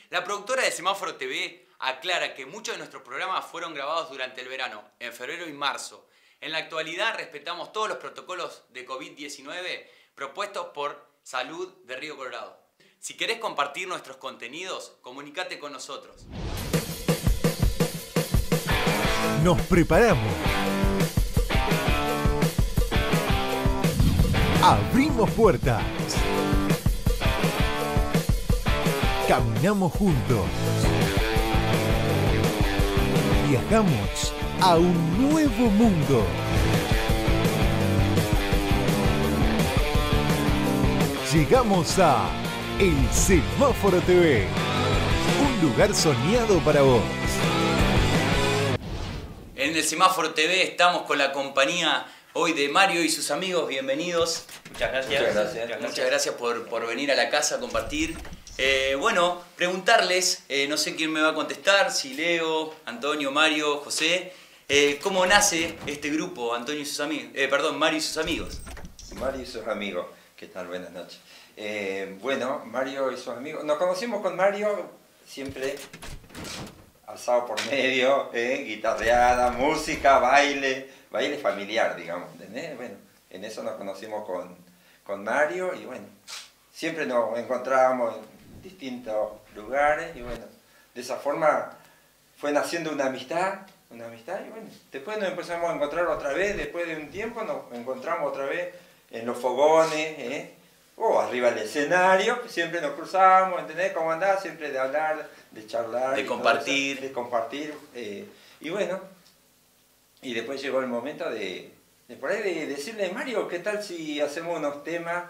La productora de Semáforo TV aclara que muchos de nuestros programas fueron grabados durante el verano, en febrero y marzo. En la actualidad respetamos todos los protocolos de COVID-19 propuestos por Salud de Río Colorado. Si querés compartir nuestros contenidos, comunícate con nosotros. Nos preparamos. Abrimos puertas. Caminamos juntos. Viajamos a un nuevo mundo. Llegamos a El Semáforo TV, un lugar soñado para vos. En El Semáforo TV estamos con la compañía hoy de Mario y sus amigos. Bienvenidos. Muchas gracias. Muchas gracias por venir a la casa a compartir. Bueno, preguntarles, no sé quién me va a contestar, si Leo, Antonio, Mario, José, ¿cómo nace este grupo, Antonio y sus amigos? Mario y sus amigos. Mario y sus amigos, ¿qué tal? Buenas noches. Bueno, Mario y sus amigos, nos conocimos con Mario siempre asado por medio, guitarreada, música, baile familiar, digamos, ¿entendés? Bueno, en eso nos conocimos con Mario y bueno, siempre nos encontrábamos en distintos lugares y bueno, de esa forma fue naciendo una amistad y bueno, después nos empezamos a encontrar otra vez, después de un tiempo nos encontramos otra vez en los fogones, o arriba del escenario, siempre nos cruzábamos, ¿entendés? ¿Cómo andás? Siempre de hablar, de charlar. De compartir. De compartir, y bueno, y después llegó el momento de por ahí de decirle, Mario, ¿qué tal si hacemos unos temas?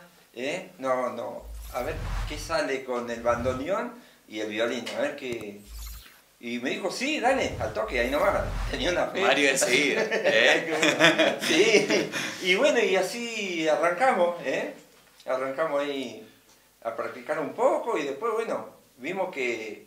A ver qué sale con el bandoneón y el violín, a ver qué... Y me dijo, sí, dale, al toque, ahí nomás, tenía una fe. Mario enseguida, Sí, y bueno, y así arrancamos, arrancamos ahí a practicar un poco y después, bueno, vimos que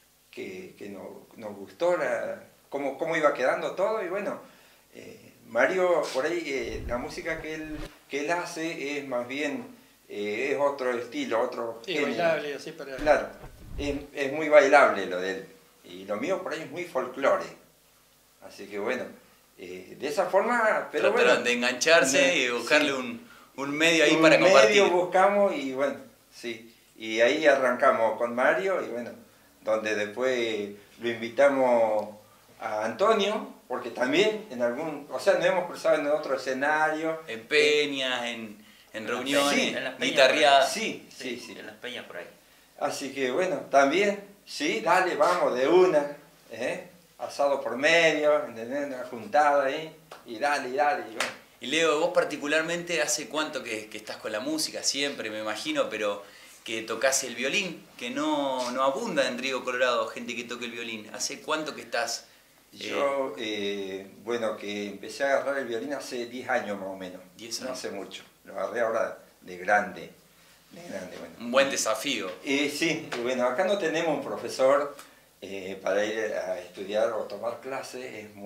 nos gustó cómo iba quedando todo y bueno, Mario, por ahí, la música que él hace es más bien... es otro estilo, otro sí, género. bailable, así para... Claro, es muy bailable lo de él. Y lo mío por ahí es muy folclore. Así que bueno, de esa forma... Pero trataron bueno, de engancharse y buscarle sí, un medio ahí para compartir. Un medio buscamos y bueno, sí. Y ahí arrancamos con Mario y bueno, donde después lo invitamos a Antonio, porque también en nos hemos cruzado en otro escenario. En peñas, en reuniones, sí, en las peñas guitarreadas. Sí. En las peñas por ahí. Así que bueno, también, sí, dale, vamos, de una, asado por medio, ¿entendés? Una juntada ahí, y dale, y bueno. Y Leo, vos particularmente, ¿hace cuánto que estás con la música? Siempre, me imagino, pero que tocás el violín, que no abunda en Río Colorado gente que toque el violín. ¿Hace cuánto que estás...? Yo, bueno, que empecé a agarrar el violín hace 10 años más o menos. 10 No años. hace mucho, lo agarré ahora de grande, bueno. Un buen desafío. Sí, bueno, acá no tenemos un profesor para ir a estudiar o tomar clases,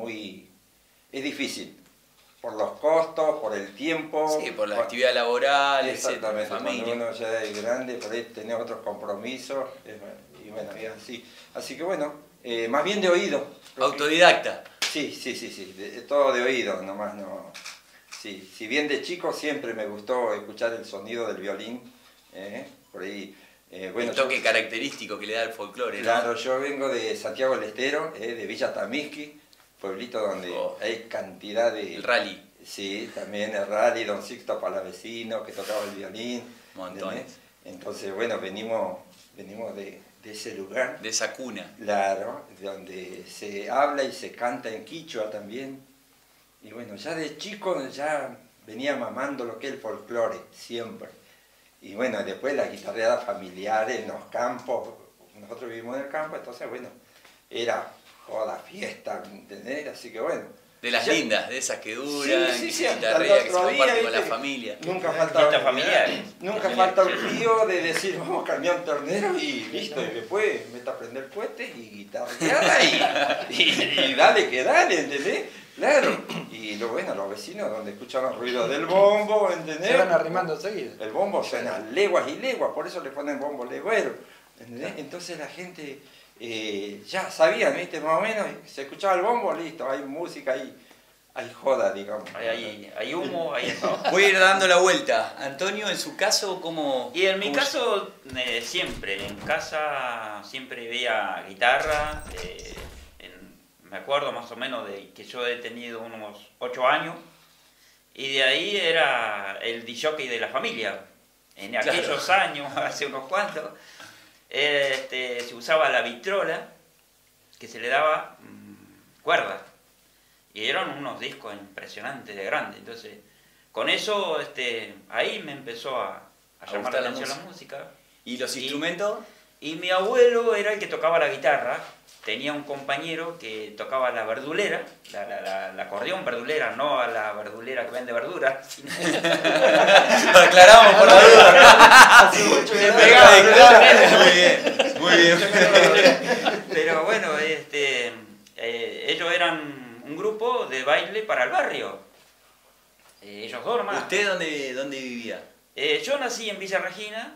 es difícil, por los costos, por el tiempo. Sí, por la actividad laboral, exactamente, etcétera, familia. cuando uno ya es grande, por ahí tenés otros compromisos, y bueno, y así. Así que bueno, más bien de oído. Autodidacta. Sí, todo de oído, nomás no. Sí, si bien de chico siempre me gustó escuchar el sonido del violín, por ahí, bueno. El toque característico que le da el folclore, ¿no? Claro, yo vengo de Santiago del Estero, de Villa Tamisqui, pueblito donde hay cantidad de... El rally. Sí, también el rally, don Sixto Palavecino, que tocaba el violín. Montones. Entonces, bueno, venimos de ese lugar. De esa cuna. Claro, donde se habla y se canta en quichua también. Y bueno, ya de chico ya venía mamando lo que es el folclore, siempre. Y bueno, después las guitarreadas familiares en los campos, nosotros vivimos en el campo, entonces bueno, era joda, fiesta, ¿entendés? Así que bueno. De las ya, lindas, de esas que duran, sí, que sí, se hasta el guitarrea, que se otro comparte día, con la ¿viste? familia. Nunca falta Fiestas familiares. Nunca falta un tío de decir, vamos camión ternero y listo, y después mete a prender cohetes y guitarreada y dale que dale, ¿entendés? Claro, y lo bueno, los vecinos donde escuchan los ruidos del bombo, ¿entendés? Se van arrimando enseguida. El bombo suena leguas y leguas, por eso le ponen bombo legüero. ¿entendés? Entonces la gente ya sabía, ¿viste? Más o menos, se escuchaba el bombo, listo, hay música, hay joda, digamos. Hay humo, hay todo. Voy a ir dando la vuelta. Antonio, en su caso, ¿cómo...? Y en mi caso, siempre, en casa siempre veía guitarra. Me acuerdo más o menos de que yo he tenido unos 8 años. Y de ahí era el disc-jockey de la familia. En aquellos años, hace unos cuantos, se usaba la vitrola, que se le daba cuerda. Y eran unos discos impresionantes de grandes. Entonces, con eso, ahí me empezó a llamar la atención la música. ¿Y los instrumentos? Y mi abuelo era el que tocaba la guitarra. Tenía un compañero que tocaba la verdulera, la acordeón verdulera, no a la verdulera que vende verduras. Sino... Aclaramos por la duda. Hace mucho que muy bien, muy bien. Pero bueno, ellos eran un grupo de baile para el barrio. Ellos dos nomás. ¿Usted dónde vivía? Yo nací en Villa Regina.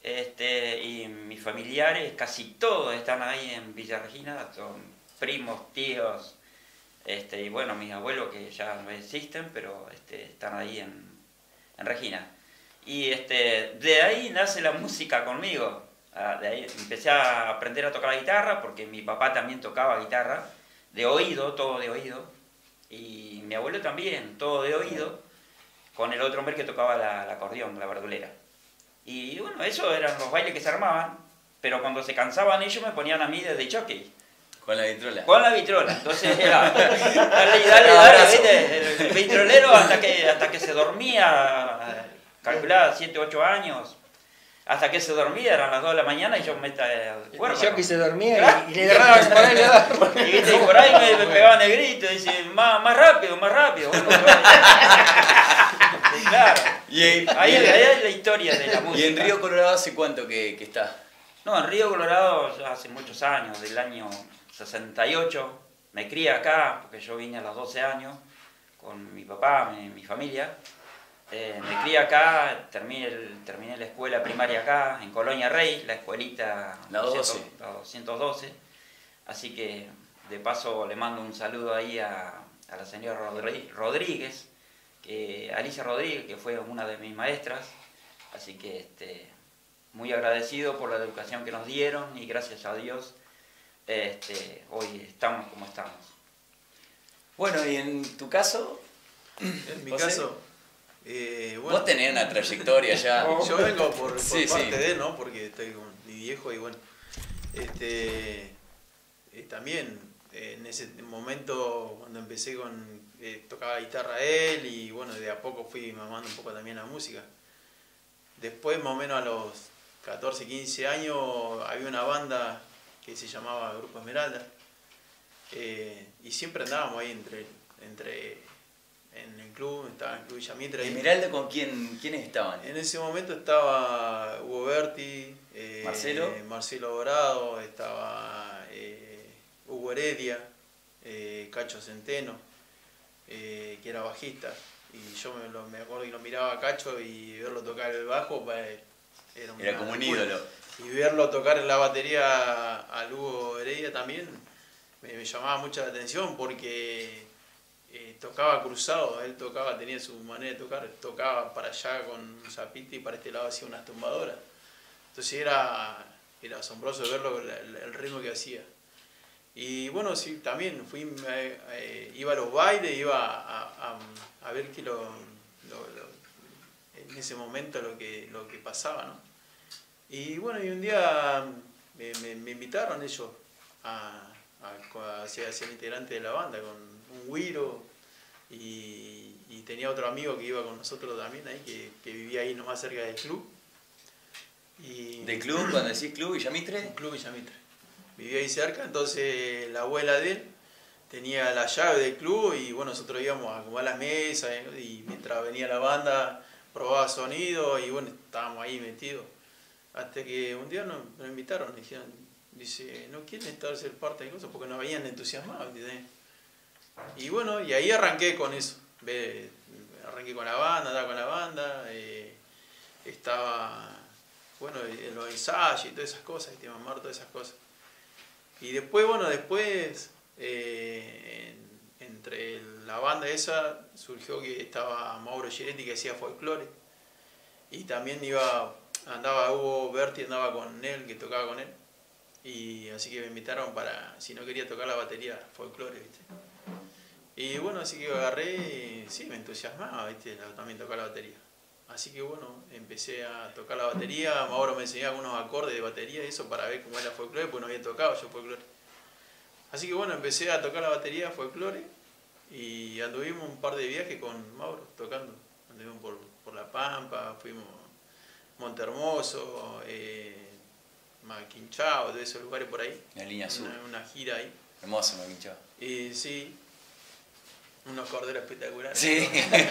Y mis familiares, casi todos están ahí en Villa Regina, son primos, tíos, y bueno, mis abuelos que ya no existen, pero están ahí en Regina. Y de ahí nace la música conmigo. De ahí empecé a aprender a tocar la guitarra, porque mi papá también tocaba guitarra, de oído, todo de oído, y mi abuelo también, todo de oído, con el otro hombre que tocaba la acordeón, la verdulera. Y bueno, esos eran los bailes que se armaban, pero cuando se cansaban ellos me ponían a mí desde jockey. ¿Con la vitrola? Con la vitrola, entonces era dale, ¿viste? El vitrolero hasta que se dormía, calculaba 7, 8 años, hasta que se dormía, eran las 2 de la mañana y yo me acuerdo. El jockey se dormía y le agarraban por ahí, y por ahí me pegaban el grito y decían, más rápido. Bueno, claro. Ahí es la historia de la música. ¿Y en Río Colorado hace cuánto que está? No, en Río Colorado ya hace muchos años, del año 68. Me crié acá, porque yo vine a los 12 años con mi papá, mi familia. Me crié acá, terminé la escuela primaria acá, en Colonia Rey, la escuelita la 212. Así que de paso le mando un saludo ahí a la señora Rodríguez, Alicia Rodríguez, que fue una de mis maestras, así que muy agradecido por la educación que nos dieron y gracias a Dios hoy estamos como estamos. Bueno, y en tu caso, en mi caso, bueno, vos tenés una trayectoria ya. Yo vengo por parte de él, ¿no? Porque estoy con mi viejo y bueno, también en ese momento cuando empecé con tocaba guitarra él y bueno, de a poco fui mamando un poco también la música. Después, más o menos a los 14, 15 años, había una banda que se llamaba Grupo Esmeralda y siempre andábamos ahí en el club, estaba en el Club Villa Mitre. ¿Esmeralda con quiénes estaban? En ese momento estaba Hugo Berti, Marcelo Dorado, estaba Hugo Heredia, Cacho Centeno, que era bajista. Y yo me acuerdo que lo miraba a Cacho y verlo tocar el bajo era como un ídolo. Y verlo tocar en la batería a Hugo Heredia también me llamaba mucho la atención porque tocaba cruzado, él tenía su manera de tocar, tocaba para allá con un zapito y para este lado hacía unas tumbadoras. Entonces era asombroso verlo, el ritmo que hacía. Y bueno, sí, también iba a los bailes, iba a ver que en ese momento lo que pasaba, ¿no? Y bueno, y un día me invitaron ellos a ser integrante de la banda con un güiro y tenía otro amigo que iba con nosotros también ahí, que vivía ahí nomás cerca del club. ¿Del club? Cuando decís club, Villa Mitre. Un club Villa Mitre. Vivía ahí cerca, entonces la abuela de él tenía la llave del club y bueno, nosotros íbamos a acomodar las mesas y mientras venía la banda probaba sonido y bueno, estábamos ahí metidos. Hasta que un día nos invitaron, dice, ¿no quieren ser parte de cosas? Porque nos habían entusiasmado, ¿entendés? Y bueno, y ahí arranqué con eso. Arranqué con la banda, andaba con la banda, estaba bueno, los ensayos y todas esas cosas, ¿viste? Mamar todas esas cosas. Y después, bueno, entre la banda esa surgió que estaba Mauro Giretti que hacía folclore. Y también andaba Hugo Berti, andaba con él, que tocaba con él. Y así que me invitaron para, si no quería tocar la batería, folclore, ¿viste? Y bueno, así que agarré y sí, me entusiasmaba, ¿viste? También tocar la batería. Así que bueno, empecé a tocar la batería, Mauro me enseñaba algunos acordes de batería y eso para ver cómo era folclore, porque no había tocado yo folclore. Así que bueno, empecé a tocar la batería folclore y anduvimos un par de viajes con Mauro tocando. Anduvimos por La Pampa, fuimos a Montehermoso, Maquinchao, todos esos lugares por ahí. En la línea sur. Una gira ahí. Hermoso Maquinchao. Y sí, unos corderos espectaculares. Sí.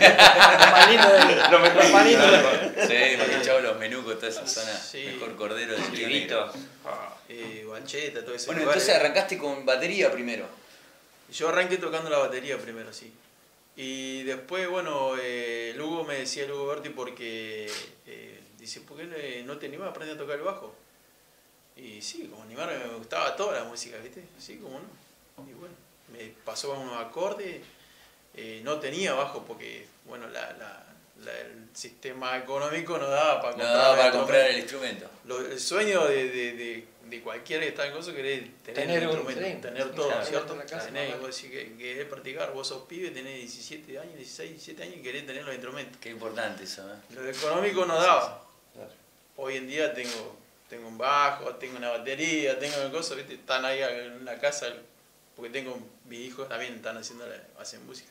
Lo mejor manito. Sí, Maquinchao, los menucos, toda esa zona. Sí. Mejor cordero de Chivitos. Bancheta, todo eso. Bueno, entonces arrancaste con batería primero. Yo arranqué tocando la batería primero, sí. Y después, bueno, Lugo me decía, Lugo Berti, porque dice, ¿por qué no te animás a aprender a tocar el bajo? Y sí, como animarme, me gustaba toda la música, ¿viste? Sí, como no. Y bueno, me pasó unos acordes, no tenía bajo porque, bueno, el sistema económico no daba para comprar el instrumento. El sueño de cualquiera que está en cosa es tener un instrumento, tener todo, claro, ¿cierto? Casa, Tenés, vos decís que querés practicar, vos sos pibe, tenés 17 años, 16, 17 años y querés tener los instrumentos. Qué importante eso, ¿eh? Lo económico no daba. Claro. Hoy en día tengo un bajo, tengo una batería, tengo cosas, ¿viste? Están ahí en la casa, porque mis hijos también hacen música.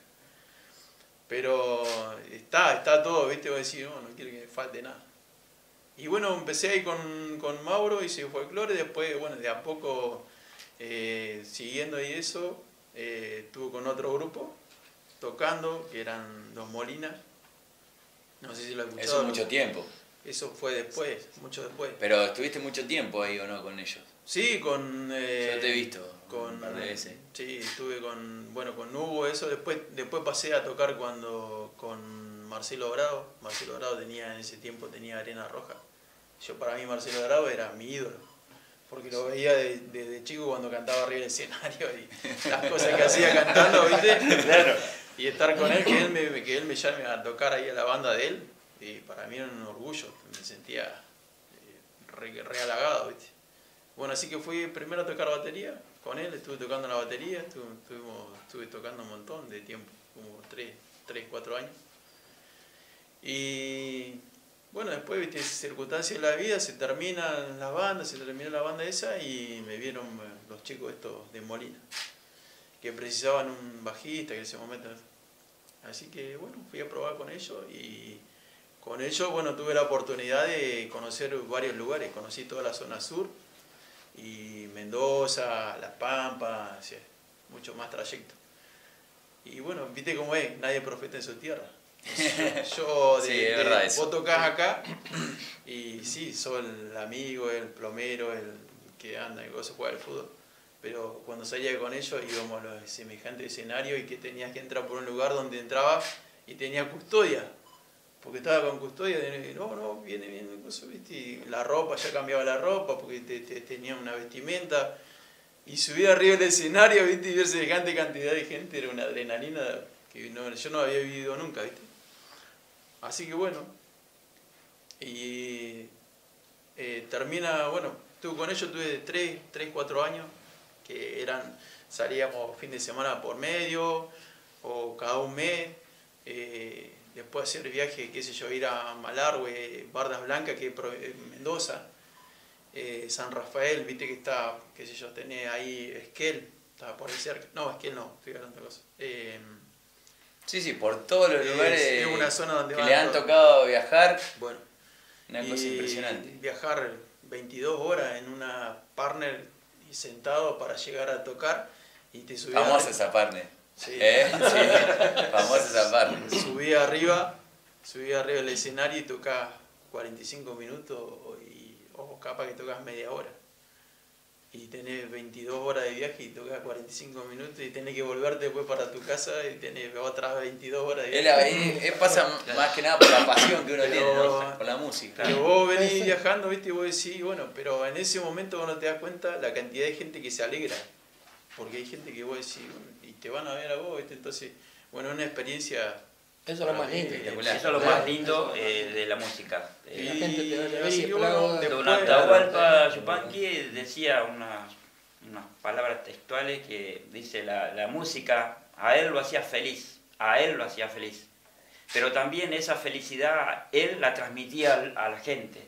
Pero está todo, ¿viste? Vos decís, no quiero que me falte nada. Y bueno, empecé ahí con Mauro, hice folclore, después, bueno, de a poco, siguiendo ahí eso, estuve con otro grupo, tocando, que eran Los Molinas. No sé si lo escucharon. Eso mucho tiempo. Eso fue después, mucho después. Pero estuviste mucho tiempo ahí o no con ellos. Sí, con... Yo te he visto un par de veces. Sí, estuve con Hugo, eso. Después pasé a tocar con Marcelo Bravo. Marcelo Bravo en ese tiempo tenía Arena Roja. Para mí Marcelo Bravo era mi ídolo. Porque lo veía desde chico cuando cantaba arriba del escenario y las cosas que hacía cantando, ¿viste? Claro. Y estar con él, que él me llame a tocar ahí a la banda de él, y para mí era un orgullo. Me sentía re halagado, ¿viste? Bueno, así que fui primero a tocar batería con él, estuve tocando la batería, estuve tocando un montón de tiempo, como 3, 4 años. Y bueno, después, viste, circunstancias de la vida, se terminó la banda esa y me vieron los chicos estos de Molina, que precisaban un bajista en ese momento. Así que bueno, fui a probar con ellos y con ellos, bueno, tuve la oportunidad de conocer varios lugares, conocí toda la zona sur y Mendoza, La Pampa, o sea, mucho más trayecto. Y bueno, viste cómo es, nadie es profeta en su tierra. Vos tocás acá y sí, sos el amigo, el plomero, el que anda y cosas, juega al fútbol. Pero cuando salía con ellos íbamos a los semejantes escenarios y que tenías que entrar por un lugar donde entrabas y tenías custodia. Porque estaba con custodia, viene, ¿viste? Y la ropa, ya cambiaba la ropa porque tenía una vestimenta. Y subir arriba del escenario, ¿viste? Y ver semejante cantidad de gente era una adrenalina que yo no había vivido nunca, ¿viste? Así que bueno, y estuve con ellos, tuve 3, 4 años, que salíamos fin de semana por medio, o cada un mes, después hacer viaje, qué sé yo, ir a Malargüe, Bardas Blancas, que es Mendoza, San Rafael, viste que está, qué sé yo, tenés ahí Esquel, estaba por ahí cerca, no, Esquel no, estoy hablando de cosas. Sí, por todos los lugares es una zona donde que le han tocado viajar. Bueno, una cosa impresionante. Viajar 22 horas en una partner y sentado para llegar a tocar y te subías. Famosa esa partner. Sí. Sí, famosa esa partner. Subí arriba del escenario y tocás 45 minutos o capaz que tocas media hora. y tenés 22 horas de viaje y tocas 45 minutos y tenés que volverte después para tu casa y tenés otras 22 horas de viaje. Pasa más que nada por la pasión que uno tiene, ¿no? Por la música. Que vos venís viajando, ¿viste? Y vos decís, bueno, pero en ese momento vos no te das cuenta la cantidad de gente que se alegra. Porque hay gente que vos decís, bueno, y te van a ver a vos, ¿viste? Entonces, bueno, una experiencia... Eso es lo más lindo. Eso es lo más lindo de la música. Y la gente te ve así y que bueno, aplaude. Don Atahualpa Yupanqui decía unas palabras textuales que dice la música a él lo hacía feliz, a él lo hacía feliz. Pero también esa felicidad él la transmitía a la gente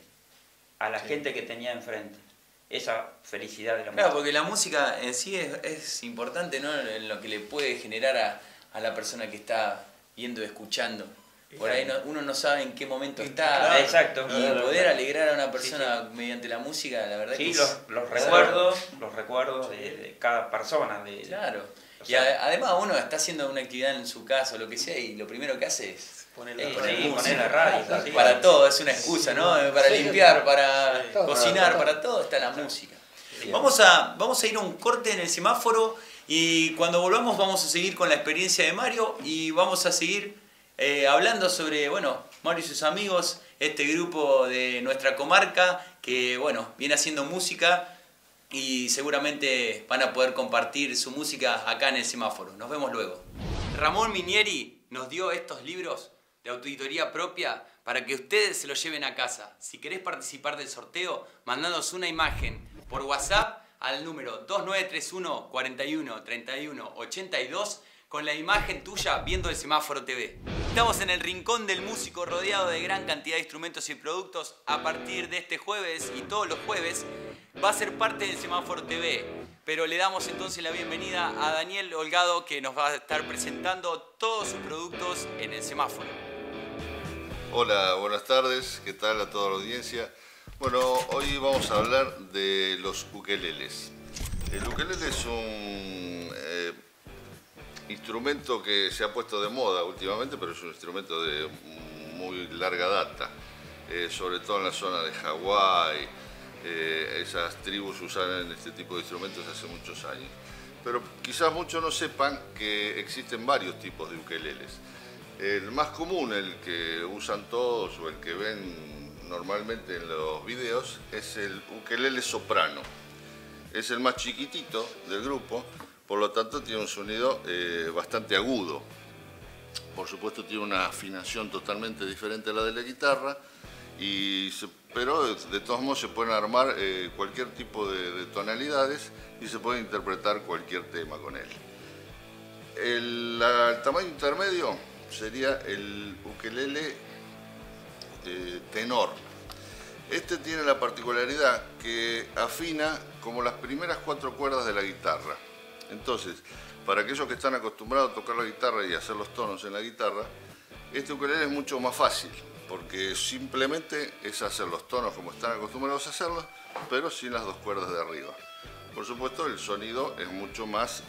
que tenía enfrente. Esa felicidad de la música. Claro, porque la música en sí es importante, ¿no? En lo que le puede generar a la persona que está viendo y escuchando. Por ahí uno no sabe en qué momento está. Claro, exacto. Y poder alegrar a una persona mediante la música, la verdad que los recuerdos de cada persona. Claro. O Y sea, además uno está haciendo una actividad en su casa o lo que sea y lo primero que hace es Poner poner la radio. Sí. para todo, es una excusa, ¿no? Para limpiar, para Todo, cocinar, todo. para todo está la música. Vamos a ir a un corte en el semáforo y cuando volvamos vamos a seguir con la experiencia de Mario y vamos a seguir hablando sobre, bueno, Mario y sus amigos, este grupo de nuestra comarca que, bueno, viene haciendo música y seguramente van a poder compartir su música acá en el semáforo. Nos vemos luego. Ramón Minieri nos dio estos libros de autoeditoría propia para que ustedes se los lleven a casa. Si querés participar del sorteo, mandándonos una imagen por WhatsApp al número 2931 41 31 82 con la imagen tuya viendo el Semáforo TV. Estamos en el Rincón del Músico rodeado de gran cantidad de instrumentos y productos. A partir de este jueves y todos los jueves va a ser parte del Semáforo TV. Pero le damos entonces la bienvenida a Daniel Holgado que nos va a estar presentando todos sus productos en el Semáforo. Hola, buenas tardes, ¿qué tal a toda la audiencia? Bueno, hoy vamos a hablar de los ukeleles. El ukelele es un instrumento que se ha puesto de moda últimamente, pero es un instrumento de muy larga data, sobre todo en la zona de Hawái. Esas tribus usan este tipo de instrumentos hace muchos años. Pero quizás muchos no sepan que existen varios tipos de ukeleles. El más común, el que usan todos o el que ven normalmente en los videos, es el ukelele soprano. Es el más chiquitito del grupo, por lo tanto tiene un sonido bastante agudo. Por supuesto tiene una afinación totalmente diferente a la de la guitarra, pero de todos modos se pueden armar cualquier tipo de tonalidades y se puede interpretar cualquier tema con él. El tamaño intermedio sería el ukelele tenor. Este tiene la particularidad que afina como las primeras 4 cuerdas de la guitarra. Entonces, para aquellos que están acostumbrados a tocar la guitarra y hacer los tonos en la guitarra, este ukelele es mucho más fácil, porque simplemente es hacer los tonos como están acostumbrados a hacerlos, pero sin las 2 cuerdas de arriba. Por supuesto, el sonido es mucho más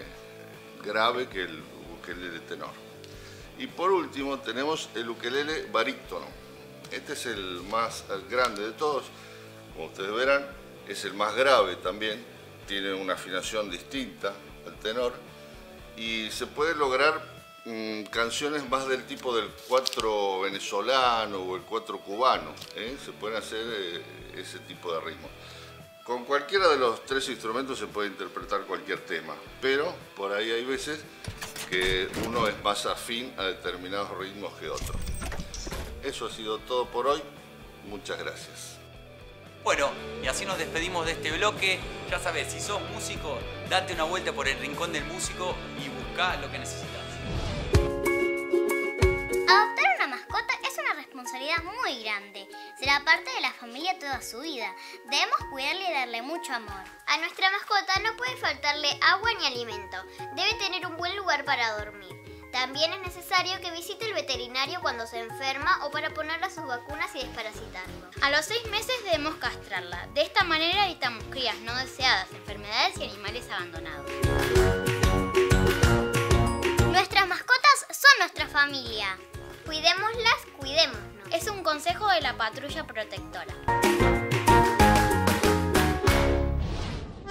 grave que el ukelele tenor. Y por último tenemos el ukelele barítono. Este es el más grande de todos, como ustedes verán, es el más grave también, tiene una afinación distinta al tenor y se puede lograr canciones más del tipo del cuatro venezolano o el cuatro cubano, se pueden hacer ese tipo de ritmos. Con cualquiera de los 3 instrumentos se puede interpretar cualquier tema, pero por ahí hay veces que uno es más afín a determinados ritmos que otros. Eso ha sido todo por hoy. Muchas gracias. Bueno, y así nos despedimos de este bloque. Ya sabes, si sos músico, date una vuelta por el Rincón del Músico y buscá lo que necesitas. Adoptar una mascota es una responsabilidad muy grande. Será parte de la familia toda su vida. Debemos cuidarle y darle mucho amor. A nuestra mascota no puede faltarle agua ni alimento. Debe tener un buen lugar para dormir. También es necesario que visite el veterinario cuando se enferma o para ponerle sus vacunas y desparasitarlo. A los 6 meses debemos castrarla. De esta manera evitamos crías no deseadas, enfermedades y animales abandonados. Nuestras mascotas son nuestra familia. Cuidémoslas, cuidémonos. Es un consejo de la Patrulla Protectora.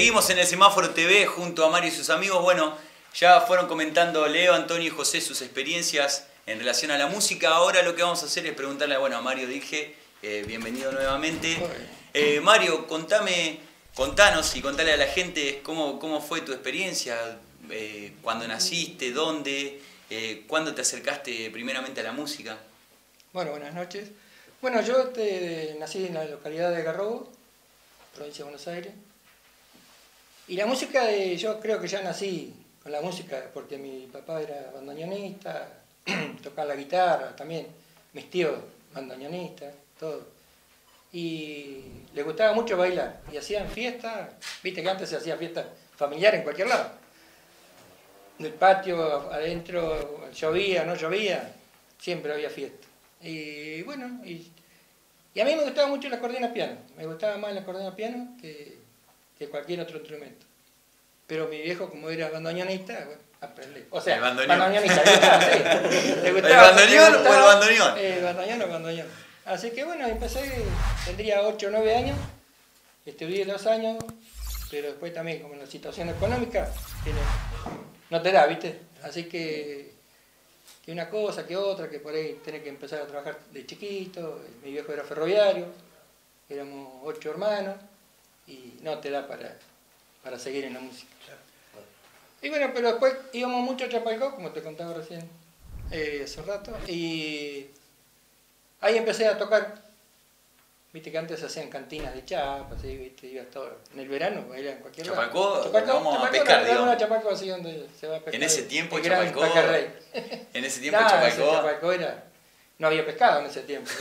Seguimos en el Semáforo TV junto a Mario y sus amigos. Bueno, ya fueron comentando Leo, Antonio y José sus experiencias en relación a la música. Ahora lo que vamos a hacer es preguntarle, bueno, a Mario dije, bienvenido nuevamente. Mario, contanos y contale a la gente cómo fue tu experiencia, cuándo naciste, dónde, cuándo te acercaste primeramente a la música. Bueno, buenas noches. Bueno, yo nací en la localidad de Garrobo, provincia de Buenos Aires. Y la música, yo creo que ya nací con la música, porque mi papá era bandoneonista, tocaba la guitarra también, mis tíos bandoneonistas, todo. Y les gustaba mucho bailar, y hacían fiestas, viste que antes se hacía fiestas familiares en cualquier lado. En el patio, adentro, llovía, no llovía, siempre había fiesta. Y bueno, y a mí me gustaba mucho el acordeón a piano, me gustaba más el acordeón a piano que cualquier otro instrumento. Pero mi viejo, como era bandoneonista, bueno, aprendí. O sea, bandoneonista, ¿el bandoneón o el bandoneón? El bandoneón o el bandoneón. Así que bueno, empecé, tendría 8 o 9 años, estudié 2 años, pero después también, como la situación económica, no te da, ¿viste? Así que una cosa, que otra, que por ahí tenés que empezar a trabajar de chiquito. Mi viejo era ferroviario, éramos 8 hermanos, y no te da para seguir en la música. Y bueno, pero después íbamos mucho a Chapalcó, como te contaba recién, hace un rato, y ahí empecé a tocar. Viste que antes se hacían cantinas de chapa, ¿sí? ¿Viste? Ibas todo en el verano, era en cualquier lugar. Chapalcó, vamos a pescar, digamos. Una Chapalcó así donde se va a pescar. En ese tiempo Chapalcó... En ese tiempo Chapalcó era... No había pescado en ese tiempo.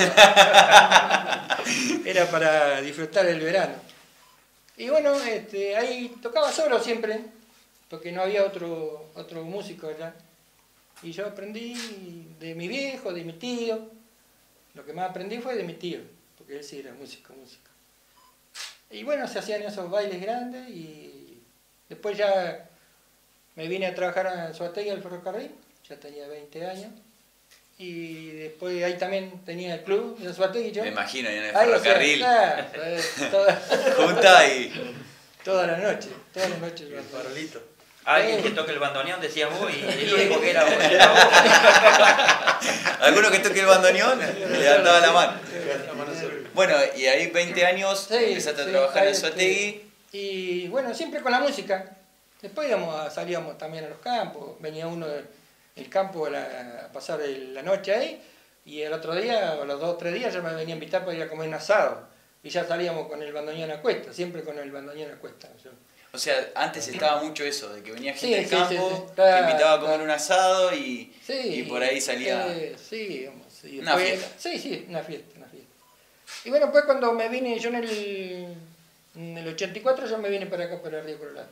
Era para disfrutar el verano. Y bueno, ahí tocaba solo siempre, porque no había otro músico allá. Y yo aprendí de mi viejo, de mi tío. Lo que más aprendí fue de mi tío, porque él sí era músico. Y bueno, se hacían esos bailes grandes y después ya me vine a trabajar a Anzoátegui al ferrocarril, ya tenía 20 años. Y después ahí también tenía el club de Anzoátegui. Me imagino, en el ferrocarril. Junta y... Todas las noches. El farolito. Alguien que toque el bandoneón, decías vos, y el único que era vos. Alguno que toque el bandoneón le levantaba la mano. Bueno, y ahí 20 años empezaste a trabajar en Anzoátegui. Y bueno, siempre con la música. Después salíamos también a los campos, venía uno del campo a pasar la noche ahí, y el otro día, o los 2 o 3 días, ya me venía a invitar para ir a comer un asado. Y ya salíamos con el bandoneón a cuesta, siempre con el bandoneón a cuesta. O sea, antes estaba mucho eso, de que venía gente del campo, que invitaba a comer un asado y por ahí salía... una fiesta. Sí, una fiesta. Y bueno, pues cuando me vine, yo en el 84 yo me vine para acá, para Río Colorado.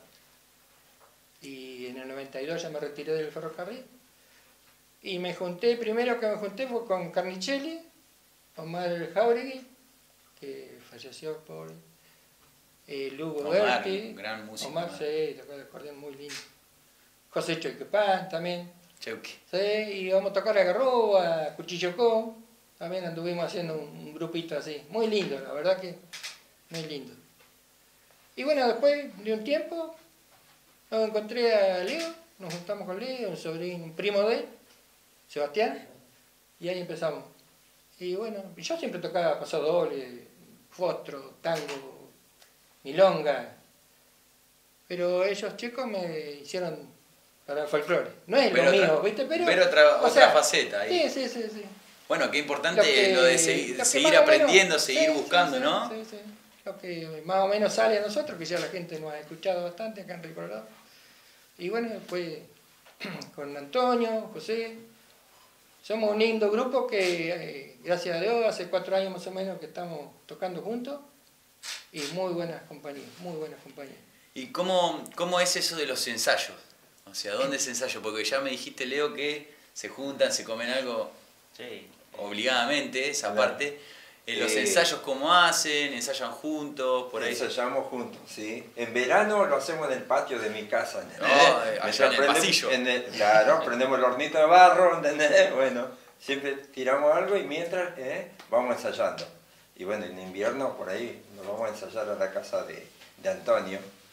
Y en el 92 ya me retiré del ferrocarril. Y primero que me junté fue con Carnicelli, Omar Jauregui, que falleció por... Lugo Omar, Berti, gran músico. Omar, sí, tocó el acordeón muy lindo. José Choiquepán también. Cheuque. Sí, y íbamos a tocar a Garrobo, a Cuchillocó. También anduvimos haciendo un grupito así. Muy lindo, la verdad que muy lindo. Y bueno, después de un tiempo, nos encontré a Leo, nos juntamos con Leo, un primo de él, Sebastián, y ahí empezamos. Y bueno, yo siempre tocaba pasodoble, fostro, tango, milonga, pero ellos chicos me hicieron para el folclore. No es lo mío, ¿viste? Pero otra faceta ahí. Sí. Bueno, qué importante lo de seguir aprendiendo, seguir buscando, ¿no? Sí. Lo que más o menos sale a nosotros, que ya la gente nos ha escuchado bastante acá en Río Colorado. Y bueno, después con Antonio, José, somos un lindo grupo que, gracias a Dios, hace 4 años más o menos que estamos tocando juntos. Y muy buenas compañías. ¿Y cómo es eso de los ensayos? O sea, ¿dónde es ensayo? Porque ya me dijiste, Leo, que se juntan, se comen algo obligadamente, esa parte. Los ensayos, ¿cómo hacen? ¿Ensayan juntos? Por ahí. Ensayamos juntos, sí. En verano lo hacemos en el patio de mi casa. Allá en el pasillo. Claro, prendemos el hornito de barro, ¿entendés? Bueno, siempre tiramos algo y mientras vamos ensayando. Y bueno, en invierno por ahí nos vamos a ensayar a la casa de Antonio,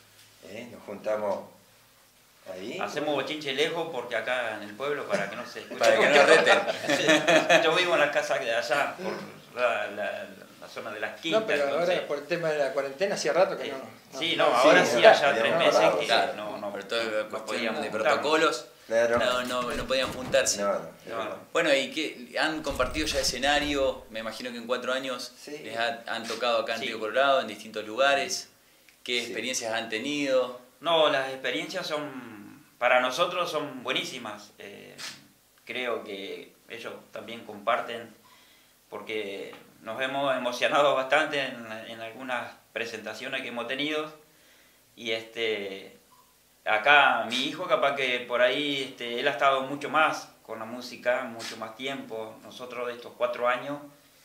Nos juntamos ahí. Hacemos bochinche lejos porque acá en el pueblo, para que no se escuche. Para que no reten. Yo vivo en la casa de allá, por la zona de las quintas. No, pero entonces... ahora por el tema de la cuarentena hacía rato que no. Sí, no, ahora sí, allá 3 no, meses claro, que Claro, no por toda la no cuestión podíamos de juntarnos. protocolos, Claro. no podían juntarse. No, No. Bueno, ¿y qué? ¿Han compartido ya escenario? Me imagino que en 4 años Sí. les han tocado acá en Sí. Río Colorado, en distintos lugares. ¿Qué Sí. experiencias han tenido? No, las experiencias para nosotros son buenísimas. Creo que ellos también comparten, porque nos hemos emocionado bastante en algunas presentaciones que hemos tenido. Y acá mi hijo capaz que por ahí él ha estado mucho más con la música, mucho más tiempo. Nosotros de estos 4 años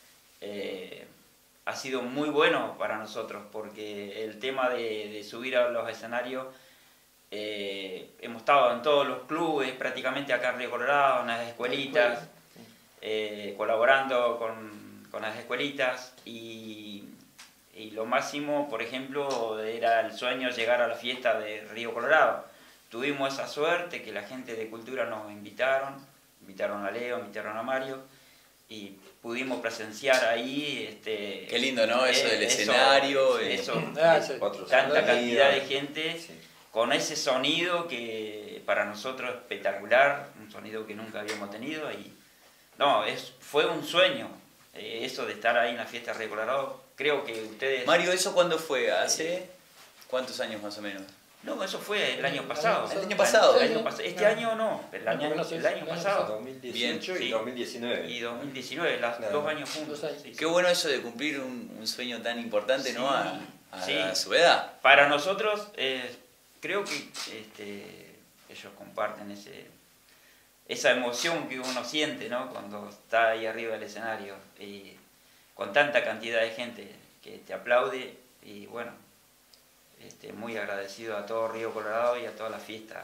ha sido muy bueno para nosotros, porque el tema de subir a los escenarios, hemos estado en todos los clubes, prácticamente acá en Río Colorado, en las escuelitas, colaborando con las escuelitas, y lo máximo, por ejemplo, era el sueño llegar a la fiesta de Río Colorado. Tuvimos esa suerte que la gente de cultura nos invitaron a Leo, invitaron a Mario, y pudimos presenciar ahí Qué lindo, ¿no? Eso del escenario. Otro tanta sonido. cantidad de gente Sí. con ese sonido que para nosotros es espectacular, un sonido que nunca habíamos tenido. Y no, fue un sueño eso de estar ahí en la fiesta de Río Colorado. Creo que ustedes... Mario, ¿eso cuándo fue? ¿Hace cuántos años más o menos? No, eso fue el año pasado. El año pasado. Este año no, el año pasado. 2018 Bien, y sí. 2019. Y 2019, los Claro. 2 años juntos. 2 años. Sí, sí. Qué bueno eso de cumplir un sueño tan importante, ¿no? Sí. A su edad. Para nosotros, creo que ellos comparten esa emoción que uno siente, ¿no? Cuando está ahí arriba del escenario y con tanta cantidad de gente que te aplaude. Y bueno, muy agradecido a todo Río Colorado y a toda la fiesta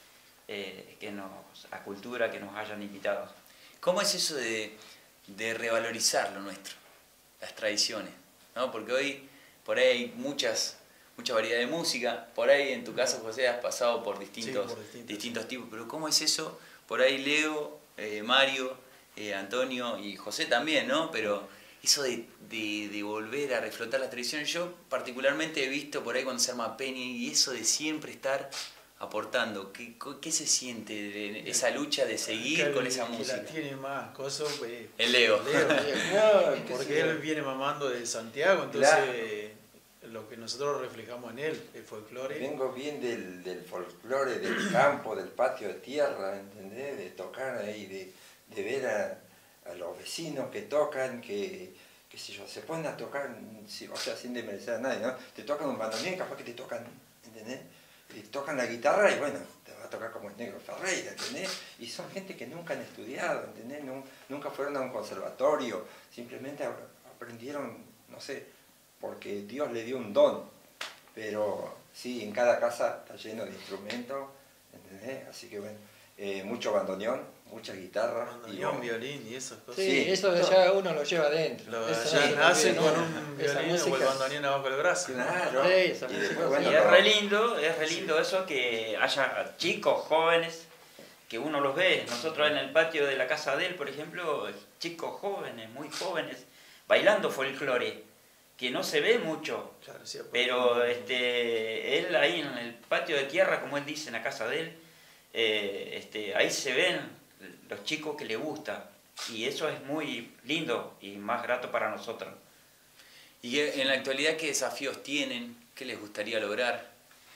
a Cultura que nos hayan invitado. ¿Cómo es eso de revalorizar lo nuestro? Las tradiciones, ¿no? Porque hoy por ahí hay mucha variedad de música. Por ahí en tu caso, José, has pasado por distintos tipos. Pero ¿cómo es eso? Por ahí Leo, Mario, Antonio y José también, ¿no? Pero eso de volver a reflotar las tradiciones, yo particularmente he visto por ahí cuando se arma Peña, y eso de siempre estar aportando. ¿Qué se siente de esa lucha de seguir con esa música? Que la tiene más cosas, pues, El Leo. porque él viene mamando de Santiago, entonces lo que nosotros reflejamos en él, el folclore. Vengo bien del folclore, del campo, del patio de tierra, ¿entendés? De tocar ahí, de ver a los vecinos que tocan, que sé yo, se ponen a tocar, o sea, sin desmerecer a nadie, ¿no? Te tocan un bandoneón y capaz que te tocan, ¿entendés? Y tocan la guitarra y bueno, te va a tocar como el Negro Ferreira, ¿entendés? Y son gente que nunca han estudiado, ¿entendés? Nunca fueron a un conservatorio, simplemente aprendieron, no sé, porque Dios le dio un don. Pero sí, en cada casa está lleno de instrumentos, ¿entendés? Así que bueno, mucho bandoneón, mucha guitarra. Bandoneón, violín y esas cosas. Sí, eso ya uno lo lleva adentro. Eso Ya sí, nace ¿no? con un Esa violín o el música. bandoneón abajo del brazo. Claro. Sí, esa Y música, después, sí. bueno, Y es re lindo eso que haya chicos, jóvenes, que uno los ve. Nosotros en el patio de la casa de él, por ejemplo, chicos jóvenes, muy jóvenes, bailando folclore, que no se ve mucho. Claro, sí, Pero él ahí en el patio de tierra, como él dice, en la casa de él, ahí se ven los chicos que le gusta. Y eso es muy lindo y más grato para nosotros. ¿Y en la actualidad qué desafíos tienen? ¿Qué les gustaría lograr?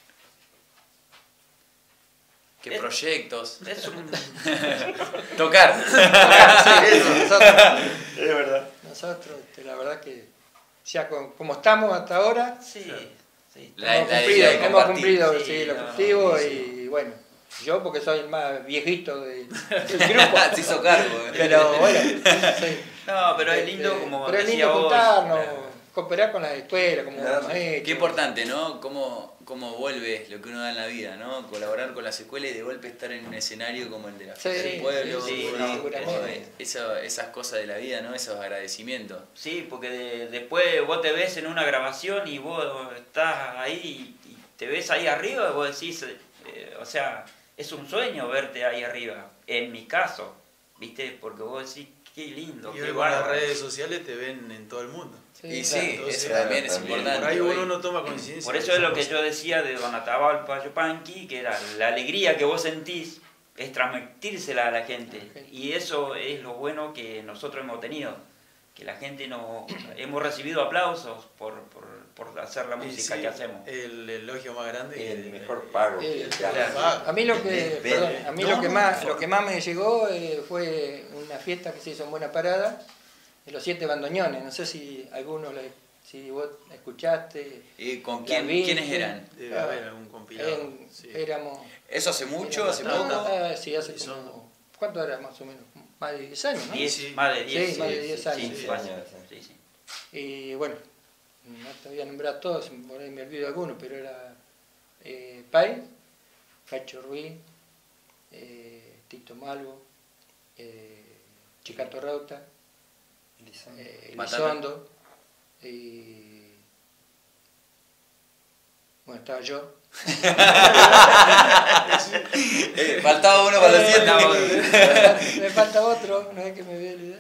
¿Qué proyectos? Es un... Tocar. Es verdad. Nosotros, la verdad que ya como estamos hasta ahora, Sí, sí. hemos cumplido Sí, sí, el no, objetivo sí. Y bueno, yo porque soy el más viejito del grupo. Se hizo cargo. Pero bueno, sí. No, pero es lindo, como pero es decía lindo vos, juntarnos, cooperar con las escuelas, como Claro. hemos hecho. Qué importante, ¿no? Cómo vuelve lo que uno da en la vida, ¿no? Colaborar con las escuelas y de golpe estar en un escenario como el de la fiesta Sí, del pueblo. sí, ¿no? seguramente. Esas cosas de la vida, ¿no? Esos agradecimientos. Sí, porque después vos te ves en una grabación y vos estás ahí y te ves ahí arriba y vos decís, o sea, es un sueño verte ahí arriba, en mi caso, ¿viste? Porque vos decís, qué lindo, Y qué hoy con las bárbaro. redes sociales te ven en todo el mundo. Y claro. sí, Entonces, eso también es también. importante. Por ahí hoy. uno no toma conciencia. Por de eso es lo esas que cosas. yo decía de Don Atahualpa Yupanqui, que era la alegría que vos sentís, es transmitírsela a la gente. Y eso es lo bueno que nosotros hemos tenido, que la gente hemos recibido aplausos por hacer la Y música sí, que hacemos. El elogio más grande. El mejor pago. A mí lo que, perdón, a mí No, lo que no. más me llegó fue una fiesta que se hizo en Buena Parada, de los 7 bandoneones. No sé si si vos escuchaste. ¿Con la viste. quiénes eran? Debe haber algún compilado. Sí. Éramos. ¿Eso hace mucho? éramos ¿Hace bastante. poco? Sí, hace Y son- como. ¿Cuánto era más o menos? Más de 10 años, ¿no? 10, Sí. más de 10. Sí, más de 10 años. 15 sí. años. Sí, sí. Y bueno, no te voy a nombrar todos, por ahí me olvido algunos, pero era Pai, Cacho Ruiz, Tito Malvo, Chicato Rauta, Elizondo, y bueno, estaba yo. Faltaba uno para los 7. Me falta otro, no es que me voy a olvidar.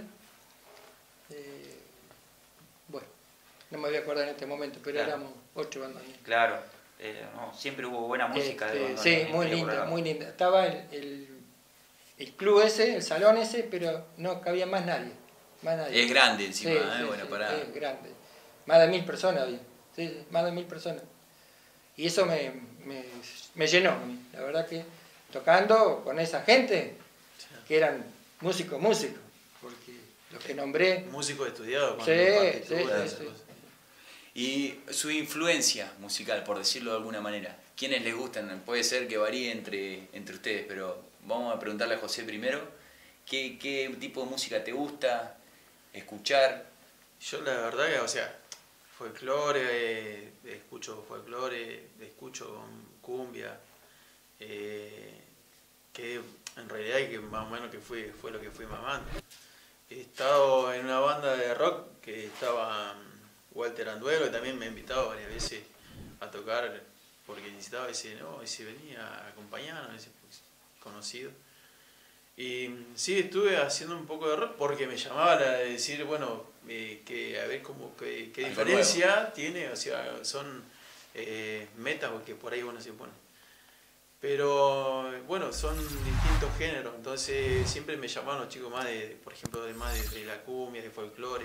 Bueno, no me voy a acordar en este momento, pero Claro. éramos 8 bandoneones. Claro, no, siempre hubo buena música. de bandoneón Sí, en muy este linda, programa. muy linda. Estaba el club ese, el salón ese, pero no cabía más nadie. Más nadie. Es grande encima, Sí, ¿eh? sí, Buena sí, parada. sí, grande. Más de 1000 personas había. Sí, sí, más de 1000 personas. Y eso me llenó a mí. La verdad que tocando con esa gente, que eran músicos, porque los que nombré. Músico estudiado. Con Sí, partituras, sí, esas sí. cosas. Y su influencia musical, por decirlo de alguna manera. ¿Quiénes les gustan? Puede ser que varíe entre ustedes, pero vamos a preguntarle a José primero. ¿Qué tipo de música te gusta escuchar? Yo la verdad que, o sea, folclore, escucho folclore, escucho cumbia, que en realidad que más o menos que fue lo que fui mamando. He estado en una banda de rock que estaba Walter Anduelo, que también me ha invitado varias veces a tocar porque necesitaba ese venía a acompañarnos, ese conocido. Y sí, estuve haciendo un poco de rock porque me llamaba a decir, bueno, que a ver qué Algo diferencia tiene, o sea, son metas que por ahí uno se pone. Pero bueno, son distintos géneros, entonces siempre me llamaban los chicos más por ejemplo, de la cumbia, de folclore.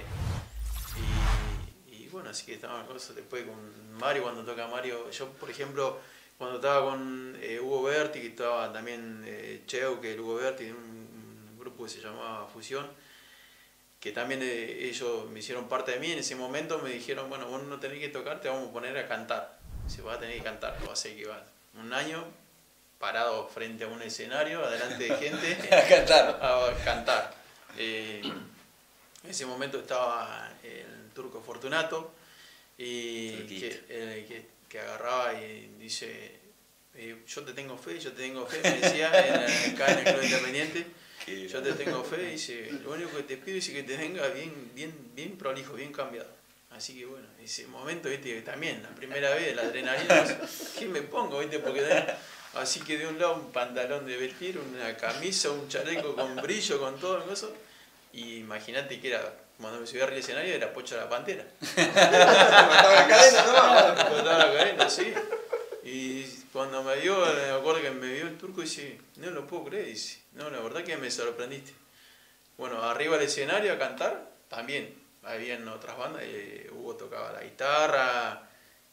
Y bueno, así que estaban cosas. Después con Mario, cuando toca Mario, yo por ejemplo, cuando estaba con Hugo Berti, que estaba también Cheu, que el Hugo Berti, de un grupo que se llamaba Fusión, que también ellos me hicieron parte de mí. En ese momento me dijeron, bueno, vos no tenés que tocar, te vamos a poner a cantar. Se va a tener que cantar, no va a ser que va un año parado frente a un escenario, adelante de gente, A cantar. a cantar. En ese momento estaba el Turco Fortunato, y que agarraba y dice, yo te tengo fe, me decía, acá en el Club Independiente, yo te tengo fe, dice, lo único que te pido es que te venga bien prolijo, bien cambiado. Así que bueno, ese momento, viste, también, la primera vez, la adrenalina, ¿qué me pongo, viste? Así que de un lado un pantalón de vestir, una camisa, un chaleco con brillo, con todo eso, y imagínate que era, cuando me subí arriba del escenario, era Pocho la Pantera. Cortaba la cadena, ¿no? Cortaba la cadena, sí. Y cuando me acuerdo que me vio el Turco y dice, no lo puedo creer, dice, no, la verdad que me sorprendiste. Bueno, arriba del escenario a cantar, también, habían otras bandas, Hugo tocaba la guitarra,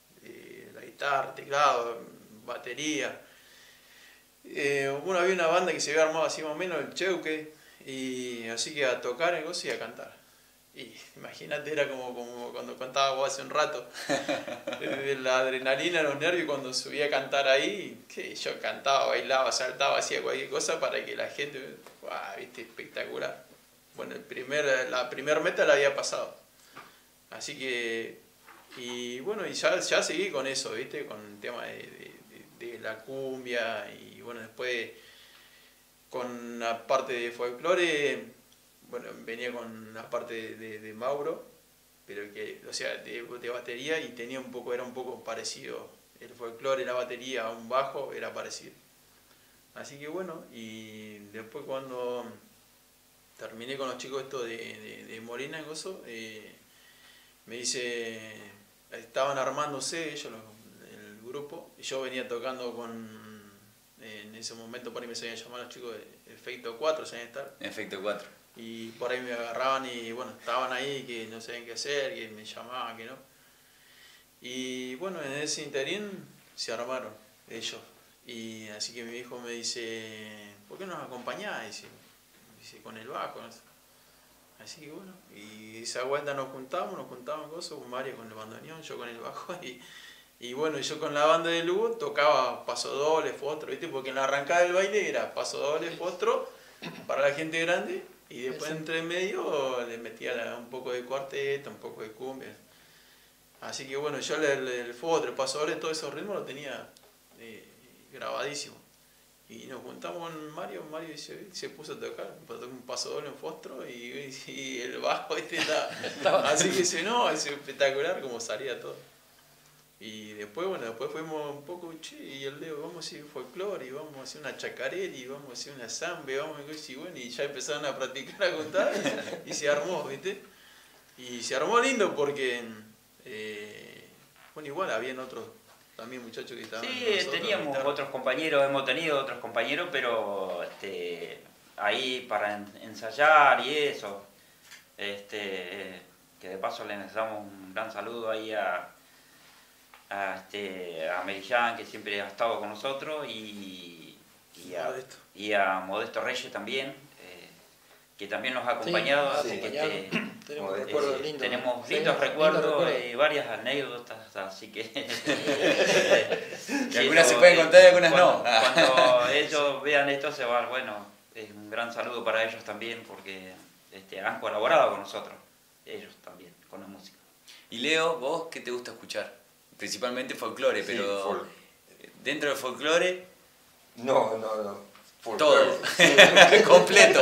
teclado, batería. Bueno, había una banda que se había armado así más o menos, el Cheuque, y así que a tocar el gozo y a cantar. Y imagínate, era como cuando cantaba vos hace un rato, la adrenalina, los nervios, cuando subía a cantar ahí, que yo cantaba, bailaba, saltaba, hacía cualquier cosa para que la gente, ¡guau! Viste, espectacular. Bueno, la primer meta la había pasado. Así que, y bueno, y ya seguí con eso, viste, con el tema de la cumbia, y bueno, después con la parte de folclore, bueno, venía con la parte de Mauro, pero que, o sea, de batería, y era un poco parecido el folclore, la batería a un bajo era parecido. Así que bueno, y después cuando terminé con los chicos esto de Morena y Gozo, me dice, estaban armándose ellos, el grupo, y yo venía tocando en ese momento por ahí me sabían llamar los chicos de Efecto 4, ¿sabían estar? Efecto 4. Y por ahí me agarraban y bueno, estaban ahí que no sabían qué hacer, que me llamaban, que no. Y bueno, en ese interín se armaron ellos. Y así que mi hijo me dice, ¿por qué nos acompañás? Dice, con el bajo, no sé. Así que bueno, y esa vuelta nos juntamos cosas, con Mario con el bandoneón, yo con el bajo, y bueno, yo con la banda de Lugo tocaba paso doble, fostro, ¿viste? Porque en la arrancada del baile era paso doble, fostro, para la gente grande, y después entre medio le metía un poco de cuarteto, un poco de cumbia. Así que bueno, yo el fostro, el paso doble, todos esos ritmos lo tenía grabadísimo. Y nos juntamos con Mario se puso a tocar un paso doble en fostro y el bajo así que es espectacular como salía todo. Y después, bueno, después fuimos un poco, y el Leo, vamos a hacer folclore, y vamos a hacer una chacarera, y vamos a hacer una zambe, y ya empezaron a practicar, a contar, y se armó, ¿viste? Y se armó lindo porque, bueno, igual habían otros también muchachos que estaban. Sí, teníamos otros compañeros, hemos tenido otros compañeros, pero ahí para ensayar y eso, que de paso le damos un gran saludo ahí a Merillán, que siempre ha estado con nosotros, y a Modesto Reyes también, que también nos ha acompañado, sí, así que tenemos lindos recuerdos y varias anécdotas, así que y algunas se pueden contar y algunas no. Cuando ellos vean esto se va, bueno, es un gran saludo para ellos también, porque han colaborado con nosotros, ellos también, con la música. Y Leo, ¿vos qué te gusta escuchar? Principalmente folclore, pero dentro del folclore... No. Todo, completo.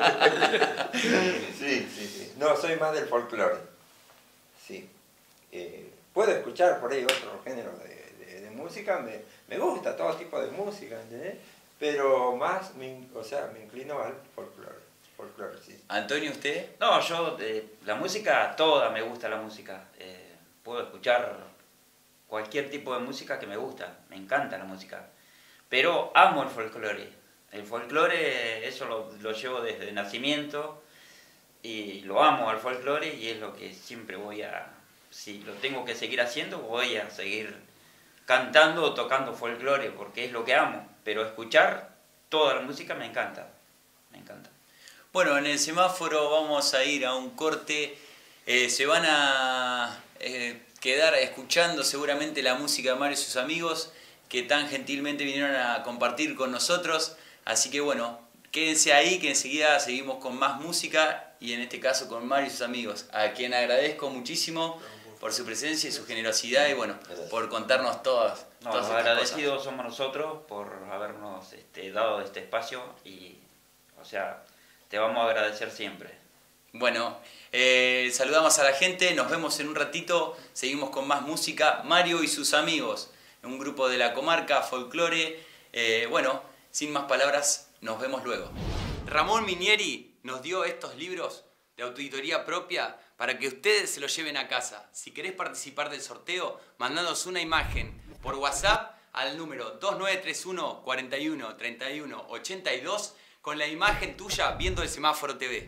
Sí. No, soy más del folclore. Sí. Puedo escuchar por ahí otros géneros de música, me gusta todo tipo de música, ¿entendés? Pero más, me inclino al folclore, sí. Antonio, ¿usted? No, yo, la música, toda me gusta la música. Puedo escuchar cualquier tipo de música que me gusta, me encanta la música. Pero amo el folclore. El folclore, eso lo llevo desde nacimiento y lo amo al folclore, y es lo que siempre si lo tengo que seguir haciendo, voy a seguir cantando o tocando folclore, porque es lo que amo. Pero escuchar toda la música me encanta. Bueno, en el semáforo vamos a ir a un corte, se van a quedar escuchando seguramente la música de Mario y sus amigos, que tan gentilmente vinieron a compartir con nosotros. Así que bueno, quédense ahí, que enseguida seguimos con más música, y en este caso con Mario y sus amigos, a quien agradezco muchísimo por su presencia y su generosidad, y bueno, por contarnos todas los agradecidos somos nosotros por habernos dado este espacio, y te vamos a agradecer siempre. Bueno, saludamos a la gente, nos vemos en un ratito, seguimos con más música. Mario y sus amigos, un grupo de la comarca, folclore. Bueno, sin más palabras, nos vemos luego. Ramón Minieri nos dio estos libros de autoeditoría propia para que ustedes se los lleven a casa. Si querés participar del sorteo, mandanos una imagen por WhatsApp al número 2931 41 31 82 con la imagen tuya viendo el Semáforo TV.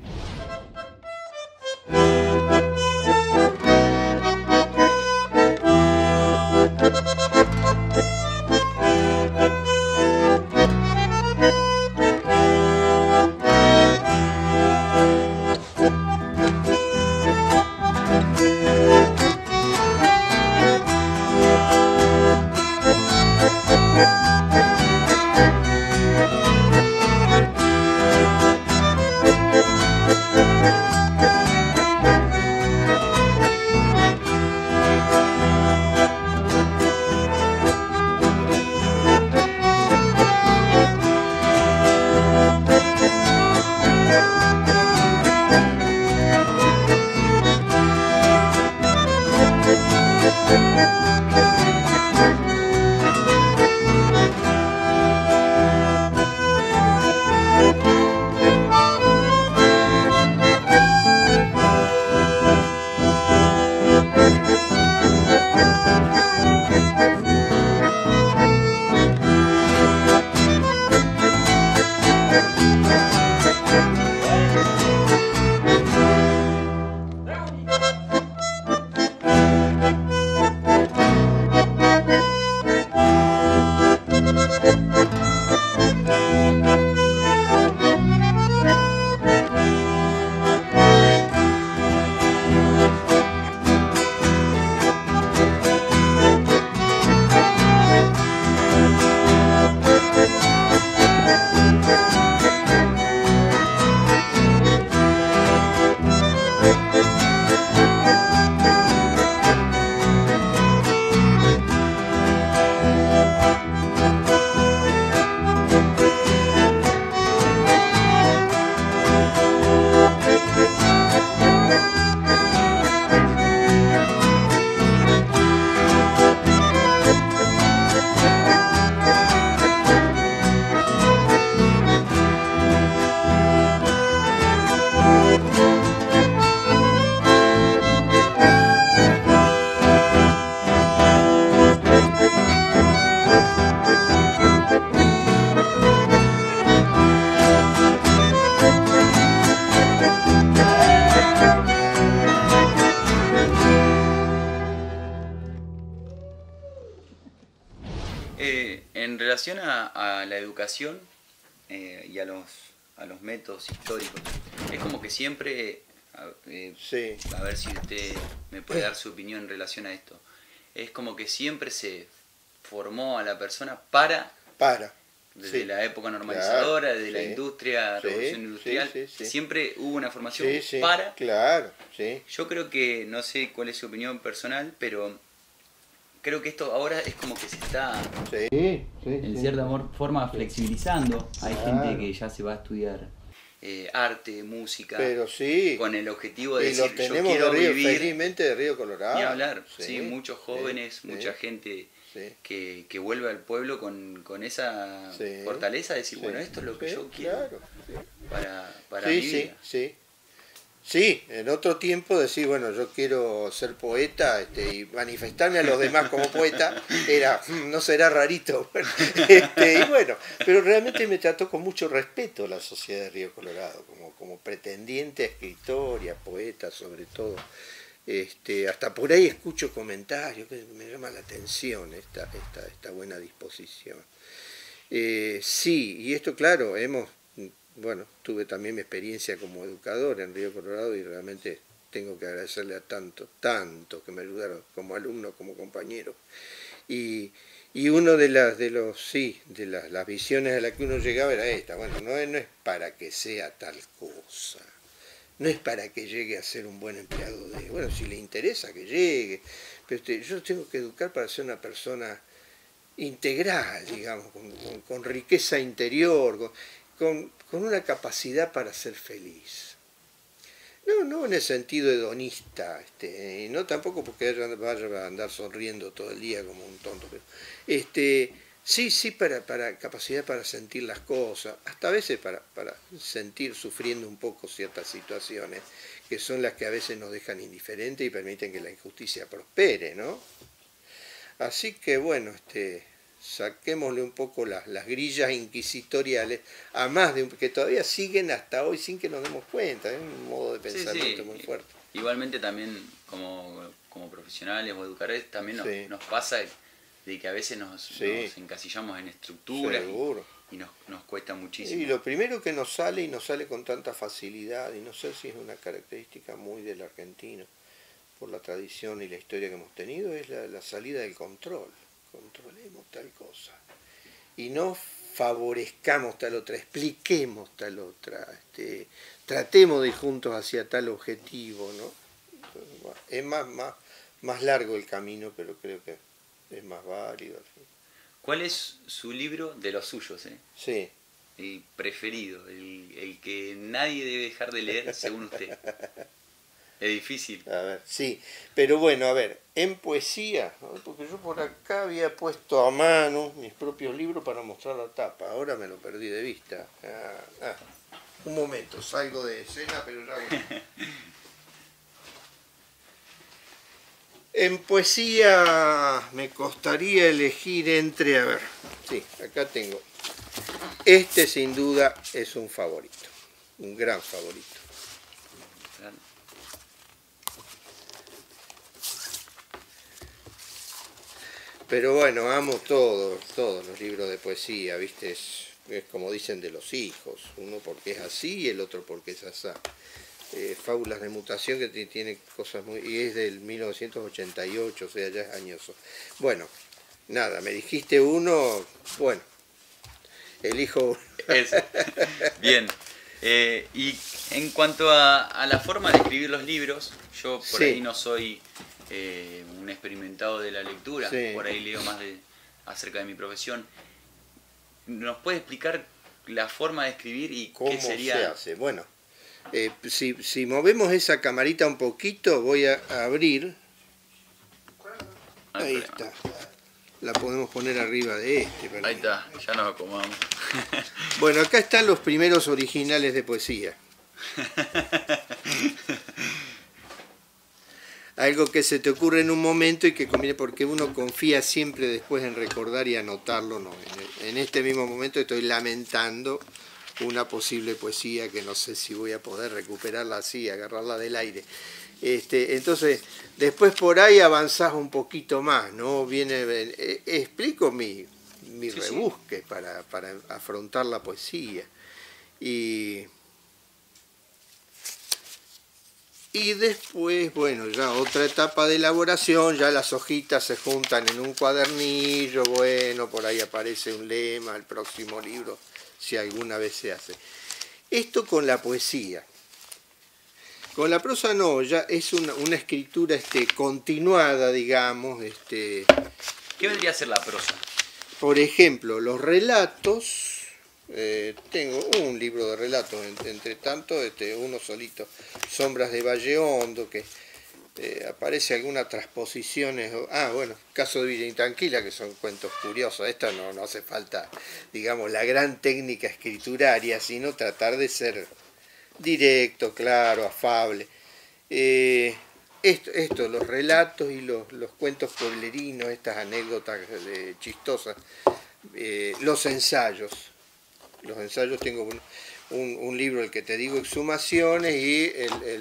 relación a la educación y a los métodos históricos, es como que siempre, Sí. a ver si usted me puede dar su opinión en relación a esto, es como que siempre se formó a la persona desde Sí. la época normalizadora, Claro, desde la sí. industria, Sí, revolución industrial, sí. siempre hubo una formación Sí, sí, para... claro, sí. Yo creo que, no sé cuál es su opinión personal, pero creo que esto ahora es como que se está, Sí, en cierta forma, flexibilizando. Hay Claro. gente que ya se va a estudiar arte, música, Pero sí. con el objetivo de Y decir, los yo tenemos quiero de Río, vivir, felizmente de Río Colorado. ni hablar. Sí, muchos sí, jóvenes, sí, mucha gente sí. que vuelve al pueblo con esa Sí. fortaleza de decir, Sí. bueno, esto es lo que Sí, yo quiero claro, sí. para Sí, mi sí, vida. sí. Sí, en otro tiempo decir, bueno, yo quiero ser poeta y manifestarme a los demás como poeta, era, no será rarito. Y bueno, pero realmente me trató con mucho respeto la sociedad de Río Colorado, como pretendiente a escritor y a poeta sobre todo. Hasta por ahí escucho comentarios que me llama la atención esta buena disposición. Sí, y esto claro, bueno, tuve también mi experiencia como educador en Río Colorado y realmente tengo que agradecerle a tanto que me ayudaron como alumno, como compañero. Y uno de las visiones a las que uno llegaba era esta, bueno, no es para que sea tal cosa, no es para que llegue a ser un buen empleado bueno, si le interesa que llegue, pero yo tengo que educar para ser una persona integral, digamos, con riqueza interior, con una capacidad para ser feliz. No en el sentido hedonista, y no tampoco porque vaya a andar sonriendo todo el día como un tonto, pero sí para capacidad para sentir las cosas, hasta a veces para sentir sufriendo un poco ciertas situaciones, que son las que a veces nos dejan indiferentes y permiten que la injusticia prospere, ¿no? Así que bueno, saquémosle un poco las grillas inquisitoriales, a más de que todavía siguen hasta hoy sin que nos demos cuenta, es un modo de pensamiento muy fuerte. Igualmente también como profesionales o educadores también nos pasa de que a veces nos encasillamos en estructuras y nos cuesta muchísimo. Y lo primero que nos sale con tanta facilidad, y no sé si es una característica muy del argentino, por la tradición y la historia que hemos tenido, es la salida del control. Controlemos tal cosa y no favorezcamos tal otra, expliquemos tal otra, tratemos de ir juntos hacia tal objetivo, ¿no? Es más largo el camino, pero creo que es más válido. ¿Cuál es su libro de los suyos? Sí. El preferido, el que nadie debe dejar de leer según usted. Es difícil. A ver, sí, pero bueno, a ver, en poesía, ¿no? Porque yo por acá había puesto a mano mis propios libros para mostrar la tapa, ahora me lo perdí de vista. Un momento, salgo de escena, pero ya voy. En poesía me costaría elegir entre, a ver, sí, acá tengo. Este sin duda es un favorito, un gran favorito. Pero bueno, amo todos los libros de poesía, ¿viste? Es como dicen de los hijos, uno porque es así y el otro porque es así. Fábulas de mutación que tiene cosas muy... y es del 1988, o sea, ya es añoso. Bueno, nada, me dijiste uno, bueno, elijo uno. Bien. Y en cuanto a la forma de escribir los libros, yo por ahí no soy un experimentado de la lectura, por ahí leo más acerca de mi profesión. ¿Nos puede explicar la forma de escribir y cómo qué sería? se hace? Bueno, si movemos esa camarita un poquito, voy a abrir. Ahí está. La podemos poner arriba de Ahí está, ya nos acomodamos. Bueno, acá están los primeros originales de poesía. Algo que se te ocurre en un momento y que conviene porque uno confía siempre después en recordar y anotarlo. No, en este mismo momento estoy lamentando una posible poesía que no sé si voy a poder recuperarla así, agarrarla del aire. Entonces, después por ahí avanzás un poquito más, ¿no? Explico mi mi rebusque para afrontar la poesía. Y después, bueno, ya otra etapa de elaboración, ya las hojitas se juntan en un cuadernillo, bueno, por ahí aparece un lema, el próximo libro, si alguna vez se hace. Esto con la poesía. Con la prosa no, ya es una escritura continuada, digamos. ¿Qué vendría a ser la prosa? Por ejemplo, los relatos. Tengo un libro de relatos, entre tanto, uno solito, Sombras de Valle Hondo, que aparece algunas transposiciones. Bueno, Caso de Villa Intranquila, que son cuentos curiosos. Esto no hace falta, digamos, la gran técnica escrituraria, sino tratar de ser directo, claro, afable. Esto, los relatos y los cuentos pueblerinos, estas anécdotas chistosas, los ensayos. Los ensayos, tengo un libro, el que te digo, Exhumaciones, y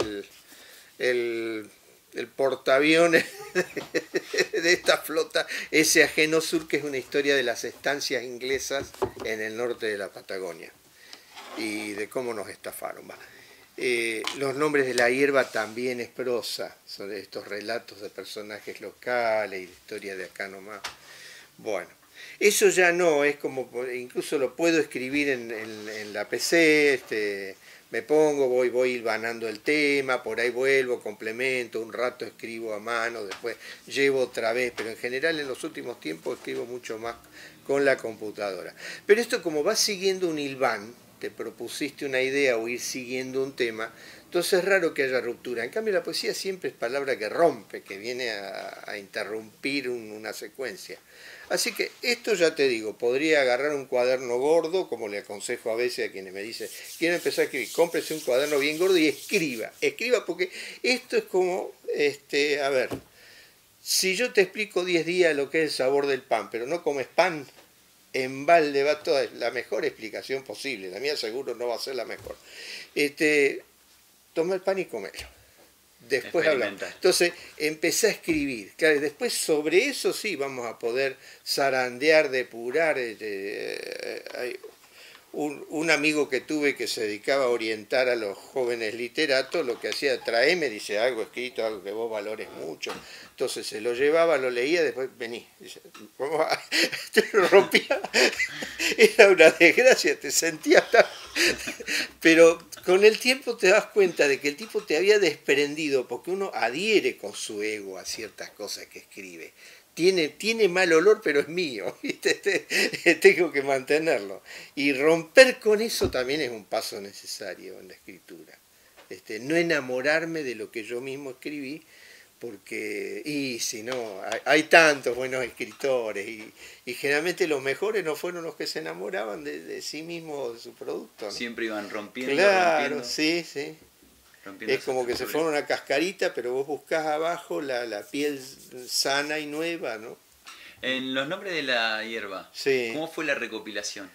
el portaaviones de esta flota, ese Ajeno Sur, que es una historia de las estancias inglesas en el norte de la Patagonia y de cómo nos estafaron. Los nombres de la hierba también es prosa, son estos relatos de personajes locales y de historia de acá nomás. Bueno. Eso ya no, es como, incluso lo puedo escribir en la PC, me pongo, voy hilvanando el tema, por ahí vuelvo, complemento, un rato escribo a mano, después llevo otra vez, pero en general en los últimos tiempos escribo mucho más con la computadora. Pero esto, como va siguiendo un hilván, te propusiste una idea o ir siguiendo un tema, entonces es raro que haya ruptura. En cambio la poesía siempre es palabra que rompe, que viene a interrumpir una secuencia. Así que esto, ya te digo, podría agarrar un cuaderno gordo, como le aconsejo a veces a quienes me dicen, quiero empezar a escribir, cómprese un cuaderno bien gordo y escriba porque esto es como, a ver, si yo te explico 10 días lo que es el sabor del pan, pero no comes pan, en balde va toda la mejor explicación posible, la mía seguro no va a ser la mejor. Toma el pan y comelo. Después hablamos. Entonces empecé a escribir. Claro, y después sobre eso sí vamos a poder zarandear, depurar. Hay un amigo que tuve que se dedicaba a orientar a los jóvenes literatos, lo que hacía, traeme, dice, algo escrito, algo que vos valores mucho. Entonces se lo llevaba, lo leía, después vení. Dice, te lo rompía. Era una desgracia, te sentías tan... Pero con el tiempo te das cuenta de que el tipo te había desprendido, porque uno adhiere con su ego a ciertas cosas que escribe. Tiene mal olor, pero es mío, ¿viste? Tengo que mantenerlo. Y romper con eso también es un paso necesario en la escritura. No enamorarme de lo que yo mismo escribí, porque, y si no, hay tantos buenos escritores, y generalmente los mejores no fueron los que se enamoraban de sí mismos, de su producto, ¿no? Siempre iban rompiendo. Claro, rompiendo. Sí. Es como que se forma una cascarita, pero vos buscás abajo la piel sana y nueva, ¿no? En los nombres de la hierba, sí. ¿Cómo fue la recopilación?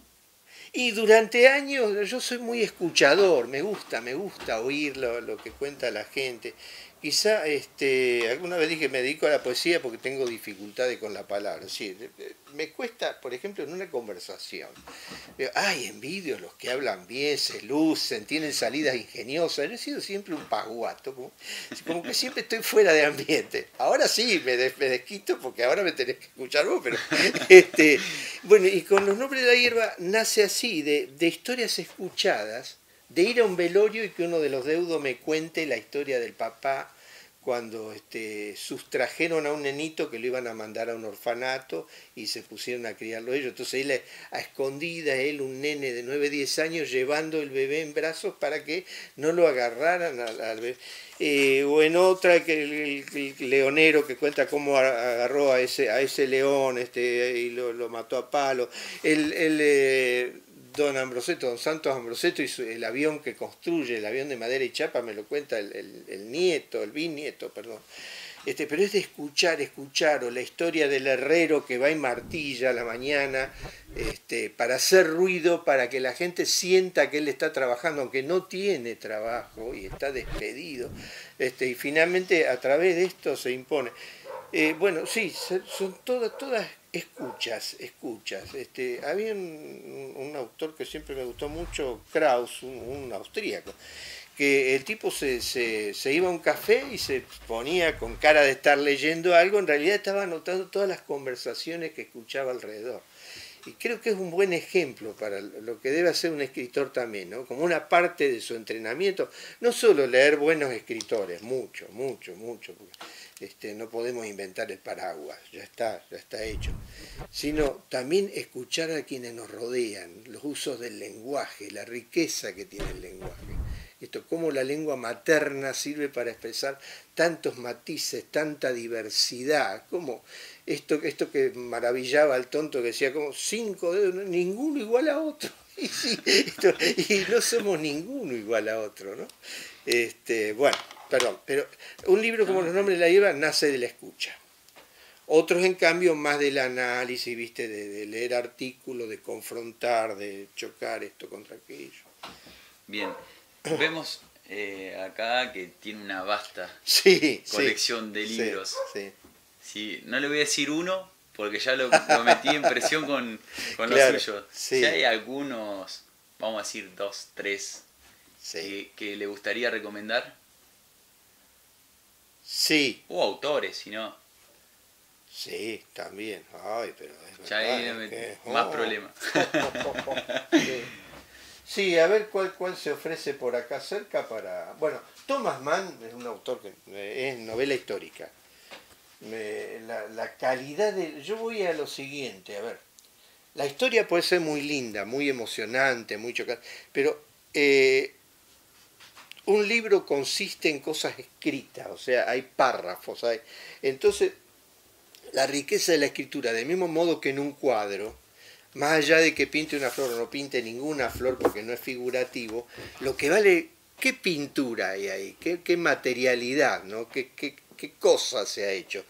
Y durante años yo soy muy escuchador, me gusta oír lo que cuenta la gente. Quizá alguna vez dije me dedico a la poesía porque tengo dificultades con la palabra. Sí, me cuesta, por ejemplo, en una conversación. Envidio los que hablan bien, se lucen, tienen salidas ingeniosas. Yo he sido siempre un paguato, como que siempre estoy fuera de ambiente. Ahora sí me desquito porque ahora me tenés que escuchar vos, pero bueno, y con los nombres de la hierba nace así, de historias escuchadas, de ir a un velorio y que uno de los deudos me cuente la historia del papá cuando sustrajeron a un nenito que lo iban a mandar a un orfanato y se pusieron a criarlo ellos. Entonces él, a escondidas, un nene de 9, 10 años, llevando el bebé en brazos para que no lo agarraran al bebé. O en otra, que el leonero que cuenta cómo agarró a ese león y lo mató a palo. Don Santos Ambroseto, y el avión que construye, el avión de madera y chapa, me lo cuenta el bisnieto, perdón. Pero es de escuchar, o la historia del herrero que va y martilla a la mañana para hacer ruido, para que la gente sienta que él está trabajando, aunque no tiene trabajo y está despedido. Y finalmente a través de esto se impone. Bueno, sí, son todas escuchas. Había un autor que siempre me gustó mucho, Krauss, un austríaco, que el tipo se iba a un café y se ponía con cara de estar leyendo algo, en realidad estaba anotando todas las conversaciones que escuchaba alrededor. Y creo que es un buen ejemplo para lo que debe hacer un escritor también, ¿no? Como una parte de su entrenamiento, no solo leer buenos escritores, mucho, porque no podemos inventar el paraguas, ya está hecho, sino también escuchar a quienes nos rodean, los usos del lenguaje, la riqueza que tiene el lenguaje. Cómo la lengua materna sirve para expresar tantos matices, tanta diversidad, como esto que maravillaba al tonto que decía como 5 dedos, ninguno igual a otro, y no somos ninguno igual a otro, ¿no? Bueno, perdón, pero un libro como Los nombres de la hierba nace de la escucha. Otros, en cambio, más del análisis, ¿viste? De leer artículos, de confrontar, de chocar esto contra aquello. Bien. Vemos acá que tiene una vasta colección de libros. Sí, no le voy a decir uno, porque ya lo metí en presión con claro, los suyos. Sí. Si hay algunos, vamos a decir 2, 3, que le gustaría recomendar. Sí. O autores, si no. Sí, también. Ay, pero es ya verdad, ahí más problemas. Sí, a ver cuál se ofrece por acá cerca para... Bueno, Thomas Mann es un autor que es novela histórica. La calidad de... Yo voy a lo siguiente, a ver. La historia puede ser muy linda, muy emocionante, muy chocante, pero un libro consiste en cosas escritas, o sea, hay párrafos. Entonces, la riqueza de la escritura, del mismo modo que en un cuadro, más allá de que pinte una flor o no pinte ninguna flor porque no es figurativo, lo que vale, qué pintura hay ahí, qué materialidad, ¿no? qué cosa se ha hecho.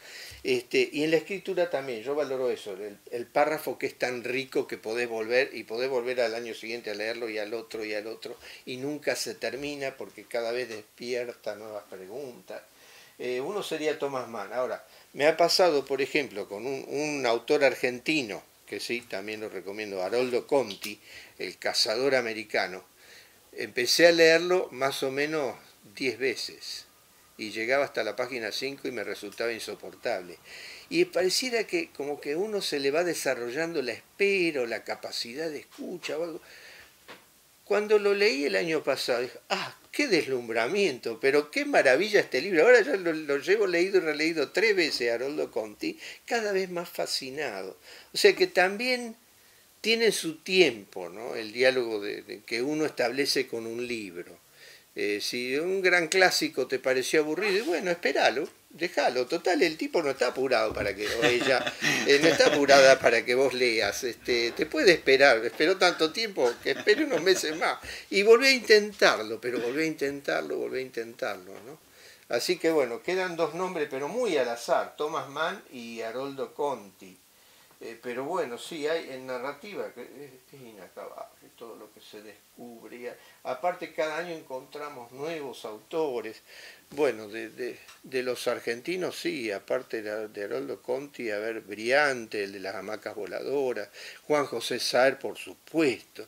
Y en la escritura también, yo valoro eso, el párrafo que es tan rico que podés volver al año siguiente a leerlo y al otro, y nunca se termina porque cada vez despierta nuevas preguntas. Uno sería Thomas Mann. Ahora, me ha pasado, por ejemplo, con un autor argentino, que sí, también lo recomiendo, Haroldo Conti, El cazador americano. Empecé a leerlo más o menos 10 veces y llegaba hasta la página 5 y me resultaba insoportable. Y pareciera que como que uno se le va desarrollando la espera, la capacidad de escucha o algo. Cuando lo leí el año pasado, dije, qué deslumbramiento, pero qué maravilla este libro. Ahora ya lo llevo leído y releído 3 veces, Haroldo Conti, cada vez más fascinado. O sea que también tiene su tiempo, ¿no? El diálogo que uno establece con un libro. Si un gran clásico te pareció aburrido, y bueno, espéralo, déjalo. Total, el tipo no está apurado para que, o ella, no está apurada para que vos leas. Te puede esperar, esperó tanto tiempo que espere unos meses más. Y volví a intentarlo, volví a intentarlo, ¿no? Así que bueno, quedan 2 nombres, pero muy al azar, Thomas Mann y Haroldo Conti. Pero bueno, sí, hay en narrativa, que es inacabable todo lo que se descubre. Aparte, cada año encontramos nuevos autores. Bueno, de los argentinos, sí, aparte de Haroldo Conti, a ver, Briante, el de las hamacas voladoras, Juan José Saer, por supuesto.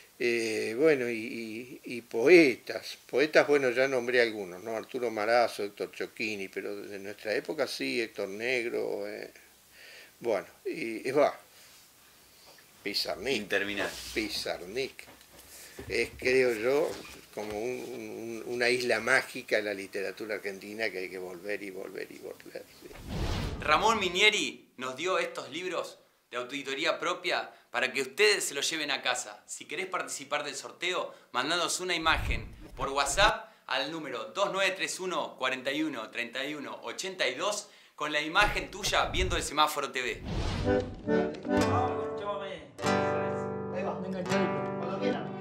Bueno, y poetas. Poetas, bueno, ya nombré algunos, ¿no? Arturo Marazo, Héctor Chocchini, pero de nuestra época sí, Héctor Negro... Bueno, y va, Pizarnik. Interminable. Pizarnik. Es, creo yo, como una isla mágica en la literatura argentina que hay que volver y volver. Sí. Ramón Minieri nos dio estos libros de autoeditoría propia para que ustedes se los lleven a casa. Si querés participar del sorteo, mandándonos una imagen por WhatsApp al número 2931 41 31 82 con la imagen tuya viendo el Semáforo TV. Ahí va, venga, chavito, cuando quieran.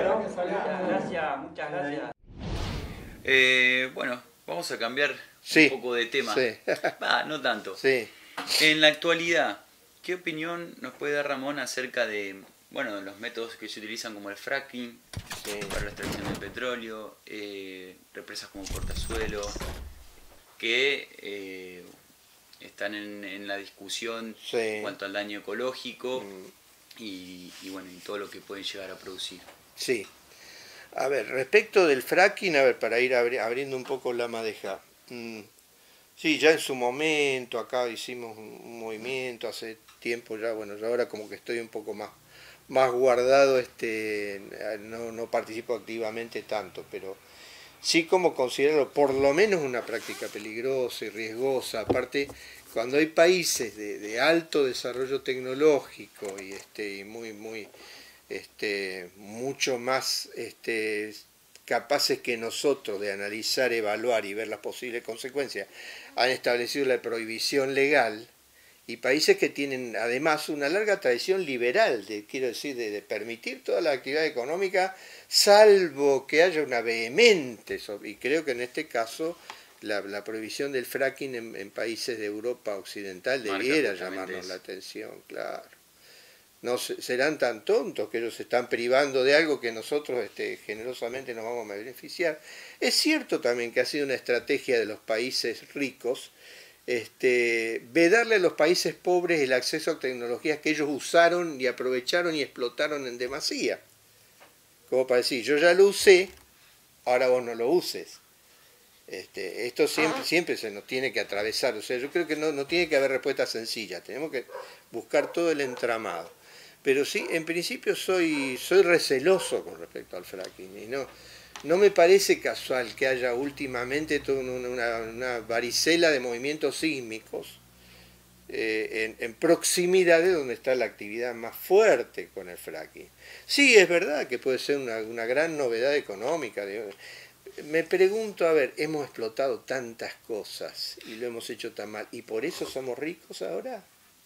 Bueno, muchas gracias. Bueno, vamos a cambiar Sí, un poco de tema. sí. No tanto. Sí. En la actualidad, ¿qué opinión nos puede dar Ramón acerca de, bueno, los métodos que se utilizan como el fracking para la extracción del petróleo, represas como Portazuelo, que están en la discusión en cuanto al daño ecológico y bueno, y todo lo que pueden llegar a producir? Sí. A ver, respecto del fracking, a ver, para ir abriendo un poco la madeja. Sí, ya en su momento acá hicimos un movimiento hace tiempo ya, bueno, yo ahora como que estoy un poco más guardado, no participo activamente tanto, pero sí como considero por lo menos una práctica peligrosa y riesgosa. Aparte, cuando hay países de alto desarrollo tecnológico y mucho más capaces que nosotros de analizar, evaluar y ver las posibles consecuencias, han establecido la prohibición legal, y países que tienen además una larga tradición liberal, quiero decir, de permitir toda la actividad económica, salvo que haya una vehemente, y creo que en este caso la prohibición del fracking en países de Europa Occidental debiera llamarnos la atención, claro. No serán tan tontos que ellos se están privando de algo que nosotros generosamente nos vamos a beneficiar. Es cierto también que ha sido una estrategia de los países ricos vedarle a los países pobres el acceso a tecnologías que ellos usaron y aprovecharon y explotaron en demasía. Como para decir, yo ya lo usé, ahora vos no lo uses. Esto siempre se nos tiene que atravesar. O sea, yo creo que no tiene que haber respuesta sencilla. Tenemos que buscar todo el entramado. Pero sí, en principio soy receloso con respecto al fracking. Y no me parece casual que haya últimamente toda una varicela de movimientos sísmicos en proximidades donde está la actividad más fuerte con el fracking. Sí, es verdad que puede ser una gran novedad económica. Me pregunto, a ver, hemos explotado tantas cosas y lo hemos hecho tan mal, ¿y por eso somos ricos ahora?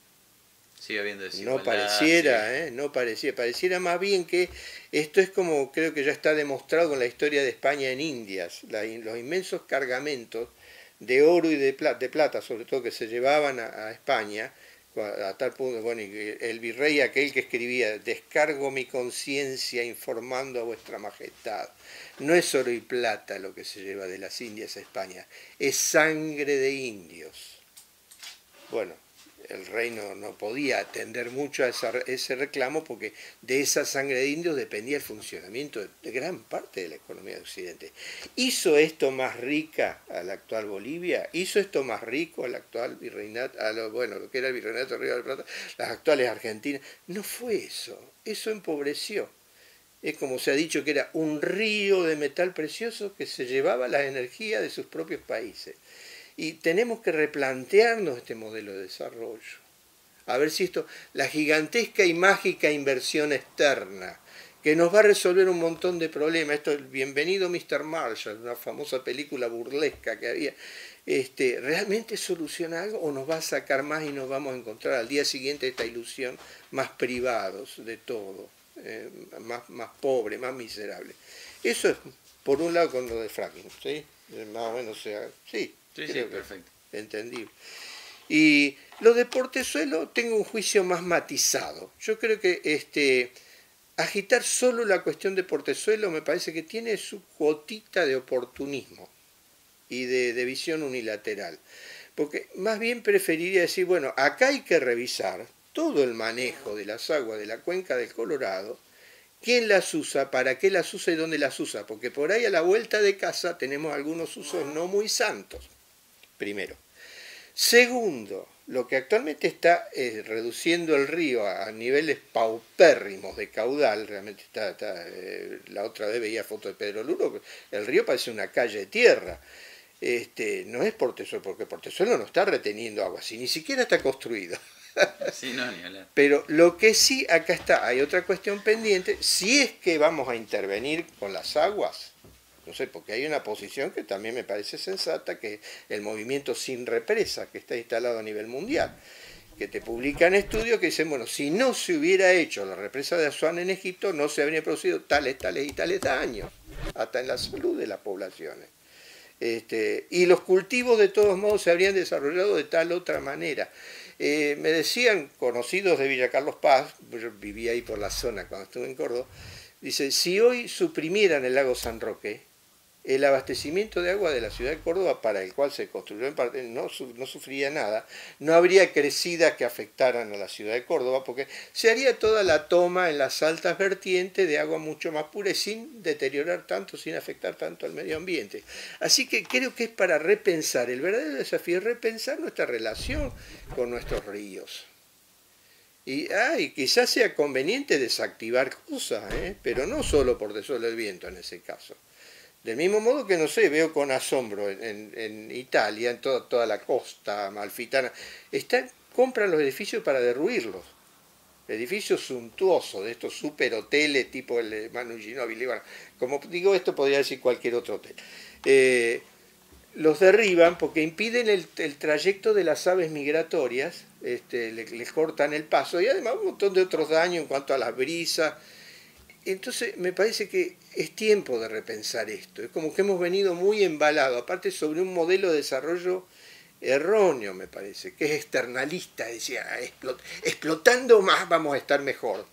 Sigue habiendo desigualdad. No pareciera, no pareciera más bien que esto es como, creo que ya está demostrado con la historia de España en Indias, los inmensos cargamentos de oro y de plata, sobre todo, que se llevaban a España, a tal punto, bueno, y el virrey aquel que escribía, descargo mi conciencia informando a vuestra majestad. No es oro y plata lo que se lleva de las Indias a España, es sangre de indios. Bueno, el rey no podía atender mucho a ese reclamo porque de esa sangre de indios dependía el funcionamiento de gran parte de la economía de Occidente. ¿Hizo esto más rica a la actual Bolivia? ¿Hizo esto más rico al actual virreinato, lo que era el virreinato de Río de la Plata, las actuales Argentinas? No fue eso, eso empobreció. Es como se ha dicho que era un río de metal precioso que se llevaba la energía de sus propios países. Y tenemos que replantearnos este modelo de desarrollo. A ver si la gigantesca y mágica inversión externa, que nos va a resolver un montón de problemas. Esto, el Bienvenido Mr. Marshall, una famosa película burlesca que había, ¿realmente soluciona algo o nos va a sacar más y nos vamos a encontrar al día siguiente esta ilusión más privados de todo, más pobre, más miserable? Eso es, por un lado, con lo de fracking, ¿sí? Más o menos, sí. Sí, perfecto. Entendible. Y lo de Portezuelo tengo un juicio más matizado. Yo creo que agitar solo la cuestión de Portezuelo me parece que tiene su cuotita de oportunismo y de visión unilateral. Porque más bien preferiría decir, bueno, acá hay que revisar todo el manejo de las aguas de la cuenca del Colorado, quién las usa, para qué las usa y dónde las usa, porque por ahí a la vuelta de casa tenemos algunos usos no muy santos. Primero. Segundo, lo que actualmente está reduciendo el río a niveles paupérrimos de caudal, realmente la otra vez veía fotos de Pedro Luro, el río parece una calle de tierra. No es Portezuelo, porque Portezuelo no está reteniendo agua, si ni siquiera está construido. Sí, no, ni hablar. Pero lo que sí, acá hay otra cuestión pendiente, si es que vamos a intervenir con las aguas, no sé, porque hay una posición que también me parece sensata, que el movimiento sin represa que está instalado a nivel mundial. que te publican estudios que dicen, bueno, si no se hubiera hecho la represa de Asuán en Egipto, no se habrían producido tales y tales daños, hasta en la salud de las poblaciones. Y los cultivos de todos modos se habrían desarrollado de tal otra manera. Me decían conocidos de Villa Carlos Paz, yo vivía ahí por la zona cuando estuve en Córdoba, dice, si hoy suprimieran el lago San Roque, el abastecimiento de agua de la ciudad de Córdoba, para el cual se construyó en parte, no sufría nada, no habría crecidas que afectaran a la ciudad de Córdoba, porque se haría toda la toma en las altas vertientes de agua mucho más pura y sin deteriorar tanto, sin afectar tanto al medio ambiente. Así que creo que es para repensar, el verdadero desafío es repensar nuestra relación con nuestros ríos. Y quizás sea conveniente desactivar cosas, pero no solo por desole el viento en ese caso. Del mismo modo que, no sé, veo con asombro en Italia, en toda la costa amalfitana, compran los edificios para derruirlos. Edificios suntuosos, de estos super hoteles tipo el de Manu Ginóbili. Bueno, como digo, esto podría decir cualquier otro hotel. Los derriban porque impiden el trayecto de las aves migratorias, les cortan el paso y además un montón de otros daños en cuanto a las brisas. Entonces me parece que es tiempo de repensar esto. Es como que hemos venido muy embalados, aparte sobre un modelo de desarrollo erróneo, me parece, que es externalista, decía, explotando más vamos a estar mejor.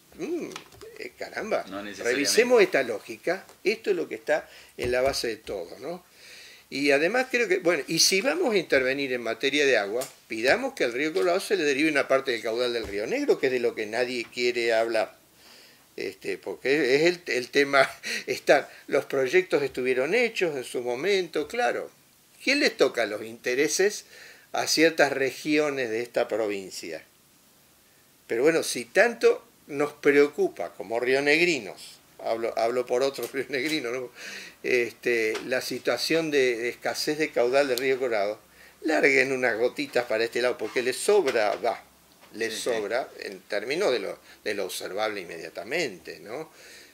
Caramba, no revisemos esta lógica, esto es lo que está en la base de todo, ¿no? Y además creo que, bueno, y si vamos a intervenir en materia de agua, pidamos que al río Colorado se le derive una parte del caudal del río Negro, que es de lo que nadie quiere hablar. Porque es el tema, los proyectos estuvieron hechos en su momento, claro. ¿Quién les toca los intereses a ciertas regiones de esta provincia? Pero bueno, si tanto nos preocupa como rionegrinos, hablo por otros rionegrinos, ¿no? La situación de escasez de caudal del río Colorado, larguen unas gotitas para este lado, porque les sobra, sobra en términos de lo observable inmediatamente, ¿no?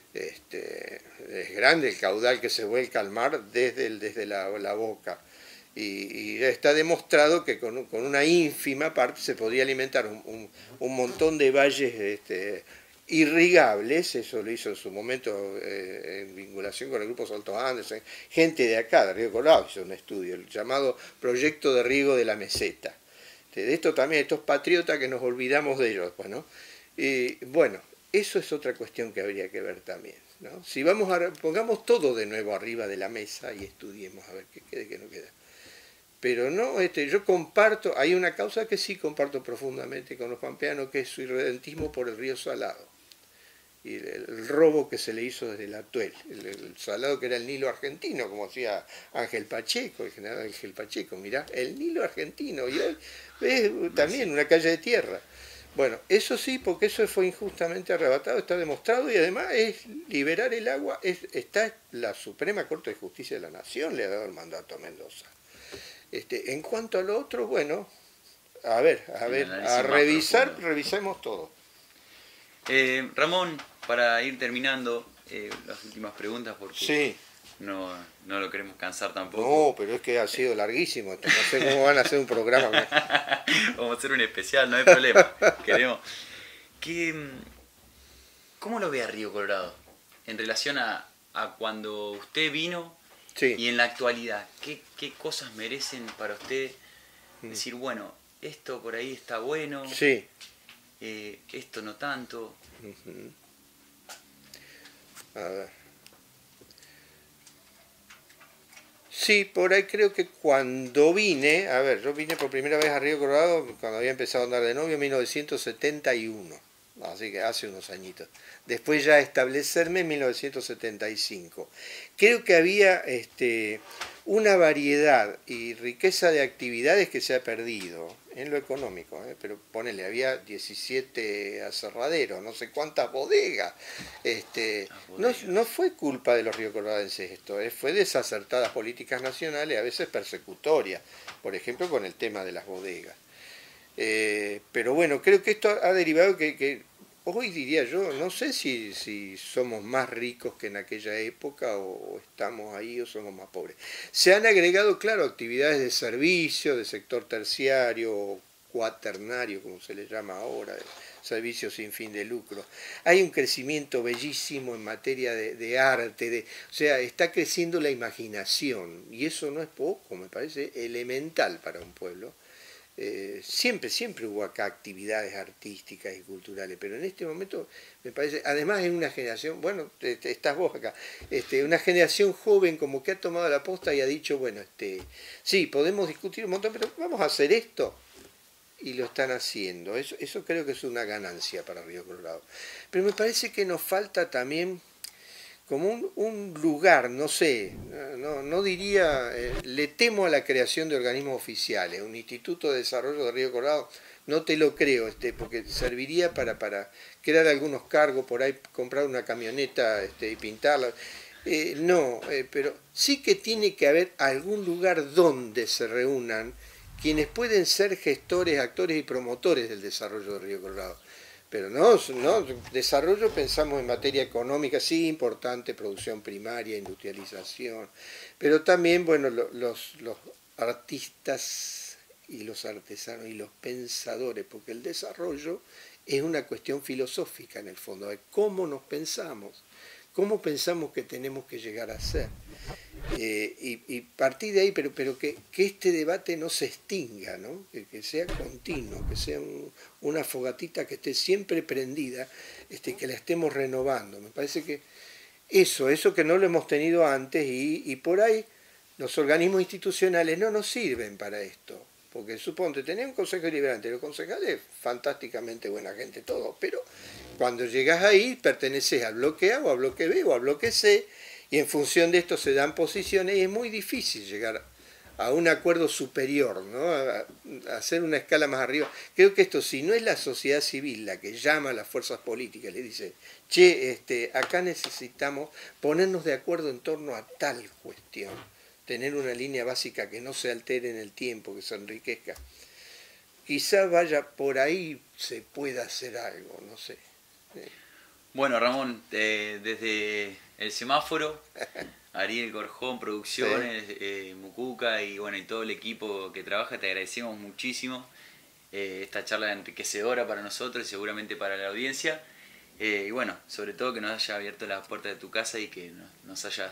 Es grande el caudal que se vuelca al mar desde la boca y está demostrado que con una ínfima parte se podría alimentar un montón de valles irrigables. Eso lo hizo en su momento en vinculación con el Grupo Salto Andes, gente de acá, de Río Colorado, hizo un estudio, el llamado Proyecto de Riego de la Meseta. De esto también, estos patriotas que nos olvidamos de ellos, bueno, bueno, eso es otra cuestión que habría que ver también, ¿no? Si pongamos todo de nuevo arriba de la mesa y estudiemos a ver qué queda y qué no queda. Pero no, yo comparto, hay una causa que sí comparto profundamente con los pampeanos, que es su irredentismo por el río Salado. Y el robo que se le hizo desde la Atuel, el Salado que era el Nilo argentino, como decía Ángel Pacheco, el general Ángel Pacheco, mirá, el Nilo argentino, y hoy ves también una calle de tierra. Bueno, eso sí, porque eso fue injustamente arrebatado, está demostrado, y además es liberar el agua, está la Suprema Corte de Justicia de la Nación, le ha dado el mandato a Mendoza. En cuanto a lo otro, bueno, a revisar, revisemos todo. Ramón, para ir terminando, las últimas preguntas, porque sí. no lo queremos cansar tampoco. No, pero es que ha sido larguísimo esto, no sé cómo van a hacer un programa. Vamos a hacer un especial, no hay problema. Queremos. ¿Cómo lo ve a Río Colorado en relación a cuando usted vino? Sí. Y en la actualidad, ¿qué cosas merecen para usted decir, bueno, esto por ahí está bueno, sí. Esto no tanto? A ver. Sí, por ahí creo que cuando vine, yo vine por primera vez a Río Colorado cuando había empezado a andar de novio en 1971, así que hace unos añitos. Después ya establecerme en 1975. Creo que había una variedad y riqueza de actividades que se ha perdido en lo económico, pero ponele, había 17 aserraderos, no sé cuántas bodegas. No fue culpa de los riocoloradenses esto, fue desacertadas políticas nacionales, a veces persecutorias, por ejemplo con el tema de las bodegas. Pero bueno, creo que esto ha derivado que hoy diría yo, no sé si somos más ricos que en aquella época o estamos ahí o somos más pobres. Se han agregado, claro, actividades de servicio, de sector terciario, cuaternario, como se le llama ahora, de servicios sin fin de lucro. Hay un crecimiento bellísimo en materia de arte, o sea, está creciendo la imaginación, y eso no es poco, me parece elemental para un pueblo. Siempre hubo acá actividades artísticas y culturales, pero en este momento me parece, además es una generación, bueno, estás vos acá, una generación joven como que ha tomado la posta y ha dicho, bueno, sí, podemos discutir un montón, pero vamos a hacer esto, y lo están haciendo. Eso creo que es una ganancia para Río Colorado. Pero me parece que nos falta también como un lugar, no sé, no diría, le temo a la creación de organismos oficiales, un instituto de desarrollo de Río Colorado, no te lo creo, porque serviría para crear algunos cargos, por ahí comprar una camioneta y pintarla, pero sí que tiene que haber algún lugar donde se reúnan quienes pueden ser gestores, actores y promotores del desarrollo de Río Colorado. Pero no, desarrollo pensamos en materia económica, sí, importante, producción primaria, industrialización, pero también, bueno, los artistas y los artesanos y los pensadores, porque el desarrollo es una cuestión filosófica en el fondo, de cómo nos pensamos, cómo pensamos que tenemos que llegar a ser. Y partir de ahí, pero que este debate no se extinga, ¿no? Que sea continuo, que sea una fogatita que esté siempre prendida, que la estemos renovando. Me parece que eso que no lo hemos tenido antes, y por ahí los organismos institucionales no nos sirven para esto. Porque suponte, tenés un consejo deliberante, los concejales, fantásticamente buena gente, todo, pero cuando llegas ahí perteneces al bloque A o al bloque B o al bloque C, y en función de esto se dan posiciones y es muy difícil llegar a un acuerdo superior, ¿no? A hacer una escala más arriba. Creo que esto, si no es la sociedad civil la que llama a las fuerzas políticas, le dice, che, acá necesitamos ponernos de acuerdo en torno a tal cuestión, tener una línea básica que no se altere en el tiempo, que se enriquezca. Quizá vaya por ahí, se pueda hacer algo, no sé. Bueno, Ramón, desde el semáforo, Ariel Corjón, Producciones, Mucuca y bueno, y todo el equipo que trabaja, te agradecemos muchísimo. Esta charla enriquecedora para nosotros y seguramente para la audiencia. Y bueno, sobre todo que nos haya abierto las puertas de tu casa y que nos hayas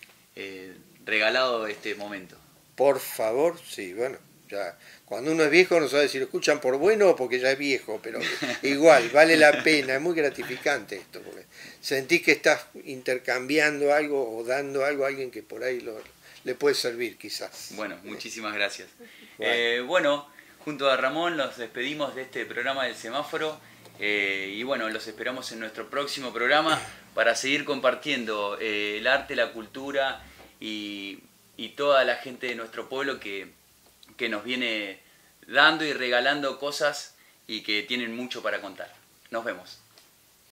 regalado este momento. Por favor, sí, bueno, ya cuando uno es viejo no sabe si lo escuchan por bueno o porque ya es viejo, pero igual, vale la pena, es muy gratificante esto, porque sentís que estás intercambiando algo o dando algo a alguien que por ahí le puede servir quizás. Bueno, muchísimas gracias. Bueno. Bueno, junto a Ramón nos despedimos de este programa del semáforo y bueno, los esperamos en nuestro próximo programa para seguir compartiendo el arte, la cultura y toda la gente de nuestro pueblo que nos viene dando y regalando cosas y que tienen mucho para contar. Nos vemos.